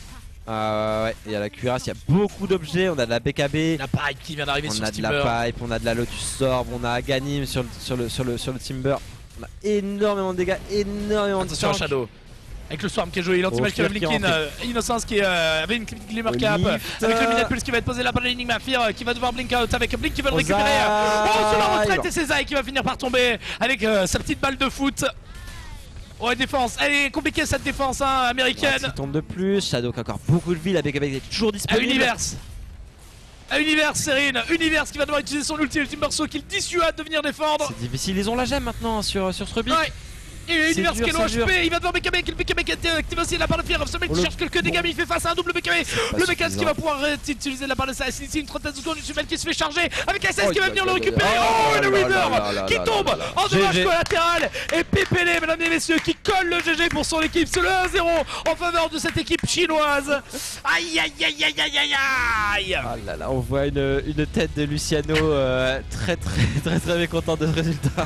Euh, ouais, il y a la cuirasse, il y a beaucoup d'objets, on a de la B K B, La pipe qui vient d'arriver on sur a de la Timber. pipe, on a de la Lotus Orb, on a Aghanim sur le, sur le, sur le, sur le Timber. On a énormément de dégâts, énormément de Attention à tanks. Shadow. Avec le Swarm qui est joué, l'anti-match qui va Fear qui Blinkin, en euh, Innocence qui euh, avait une Glimmer Cap, Lift, avec le euh, Minute Pulse qui va être posé là par l'Enigma Fear euh, qui va devoir blink out avec Blink qui va le Ozai. récupérer. Oh, sur la retraite Alors. et c'est Zai qui va finir par tomber avec euh, sa petite balle de foot. Ouais, défense, elle est compliquée cette défense hein, américaine. Qui tombe de plus, Shadow qui a encore beaucoup de vie, la B K B est toujours À disponible. Universe. À Universe, Serine. Universe qui va devoir utiliser son ulti, Ultime Morceau qui le dissuade de venir défendre. C'est difficile, ils ont la gemme maintenant sur, sur ce Rubik. Ouais. Et C'est Universe dur, qui est c'est low dur. H P, il va devoir B K B, le B K B qui est activé aussi de la part de Fear of Summit Oh, qui le- cherche quelques dégâts mais il fait face à un double B K B. Le B K B qui suffisant. va pouvoir utiliser de la part de ça. Ici une trentaine de secondes, une Sumel qui se fait charger avec S S Oh, qui va là, venir là, le là, récupérer. là, Oh, là, le là, Wither là, là, qui là, tombe là, là. en dommage G G. collatéral. Et Pépélé, mesdames et messieurs, qui colle le G G pour son équipe. C'est le un zéro en faveur de cette équipe chinoise. Aïe aïe aïe aïe aïe aïe aïe. Ah là là, on voit une, une tête de Luciano euh, très très très très mécontent de ce résultat.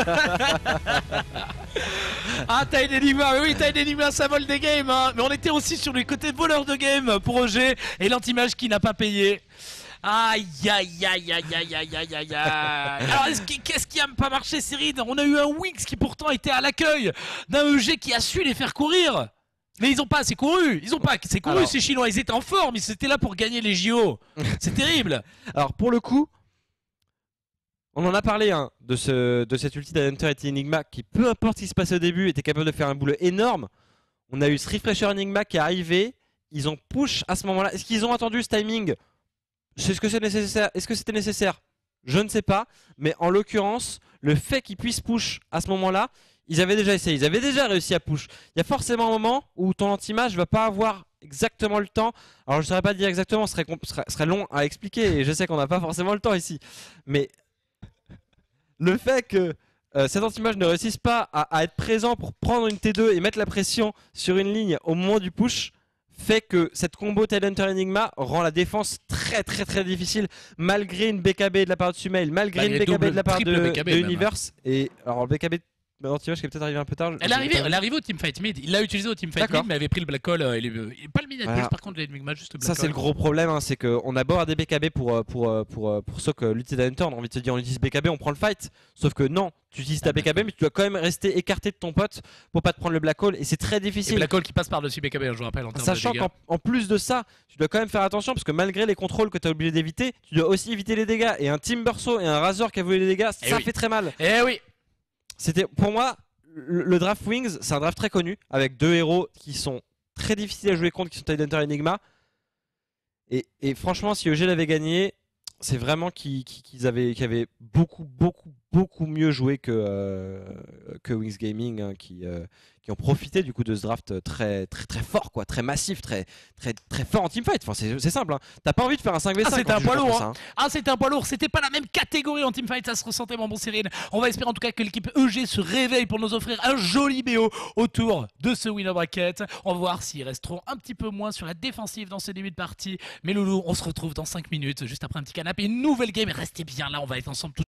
Ah, t'as une énigma, mais oui, t'as une énigma, ça vole des games, hein. Mais on était aussi sur le côté voleur de game pour O G et l'anti-mage qui n'a pas payé. Aïe aïe aïe aïe aïe aïe aïe aïe aïe. Alors est-ce qui- qu'est-ce qui a pas marché, Cyril? On a eu un Wings qui pourtant était à l'accueil d'un E G qui a su les faire courir. Mais ils ont pas assez couru, ils ont pas assez couru Alors- ces Chinois, ils étaient en forme, ils étaient là pour gagner les J O. C'est terrible. Alors pour le coup, on en a parlé hein, de, ce, de cette ulti d'Hunter et Enigma qui, peu importe ce qui se passait au début, était capable de faire un boulot énorme. On a eu ce Refresher Enigma qui est arrivé, ils ont push à ce moment-là. Est-ce qu'ils ont attendu ce timing? Est-ce que c'est nécessaire? Est-ce que c'était nécessaire? Je ne sais pas, mais en l'occurrence, le fait qu'ils puissent push à ce moment-là, ils avaient déjà essayé, ils avaient déjà réussi à push. Il y a forcément un moment où ton anti-mage va pas avoir exactement le temps. Alors je ne saurais pas dire exactement, ce serait, comp- serait, serait long à expliquer et je sais qu'on n'a pas forcément le temps ici. Mais le fait que euh, cet anti-mage ne réussisse pas à, à être présent pour prendre une T deux et mettre la pression sur une ligne au moment du push fait que cette combo Tidehunter Enigma rend la défense très très très difficile malgré une B K B de la part de Sumail, malgré Malgré une B K B double, de la part de, triple B K B de même, hein. Universe. Et alors le B K B de l'anti-mage qui est peut-être arrivé un peu tard. Elle est arrivée, elle est arrivée au teamfight mid, il l'a utilisé au teamfight D'accord. mid mais avait pris le black hole, euh, il est- il- pas le minute Voilà. pulse par contre l'enigma juste le black Ça c'est le hole. gros problème, hein, c'est qu'on a beau avoir des B K B pour, euh, pour, euh, pour, euh, pour ceux que l'utilise Hunter, on a envie de se dire on utilise B K B, on prend le fight. Sauf que non, tu utilises ta B K B mais tu dois quand même rester écarté de ton pote pour pas te prendre le black hole et c'est très Et difficile. black hole qui passe par-dessus B K B, je vous rappelle en termes Sachant de dégâts. qu'en en plus de ça, tu dois quand même faire attention parce que malgré les contrôles que tu as oublié d'éviter, tu dois aussi éviter les dégâts. Et un Timbersaw et un Razor qui a volé les dégâts, Eh ça oui. fait très mal. Eh oui. C'était pour moi le, le draft Wings, c'est un draft très connu avec deux héros qui sont très difficiles à jouer contre, qui sont Tidehunter et Enigma. Et, et franchement, si E G l'avait gagné, c'est vraiment qu'ils qu'ils- qu'ils avaient, qu'ils avaient beaucoup, beaucoup, beaucoup mieux joué que, euh, que Wings Gaming, hein, qui, euh, qui ont profité du coup de ce draft très, très, très fort, quoi, très massif, très, très, très fort en teamfight. Enfin, c'est c'est simple. Hein. T'as pas envie de faire un cinq v cinq. Ah, c'était quand un tu joues poids contre lourd, ça, hein. hein. Ah, c'était un poids lourd, c'était pas la même catégorie en teamfight, ça se ressentait mon bon Cyril. On va espérer en tout cas que l'équipe E G se réveille pour nous offrir un joli B O autour de ce winner bracket. On va voir s'ils resteront un petit peu moins sur la défensive dans ce début de partie. Mais Loulou, on se retrouve dans cinq minutes, juste après un petit canapé, une nouvelle game. Restez bien là, on va être ensemble tout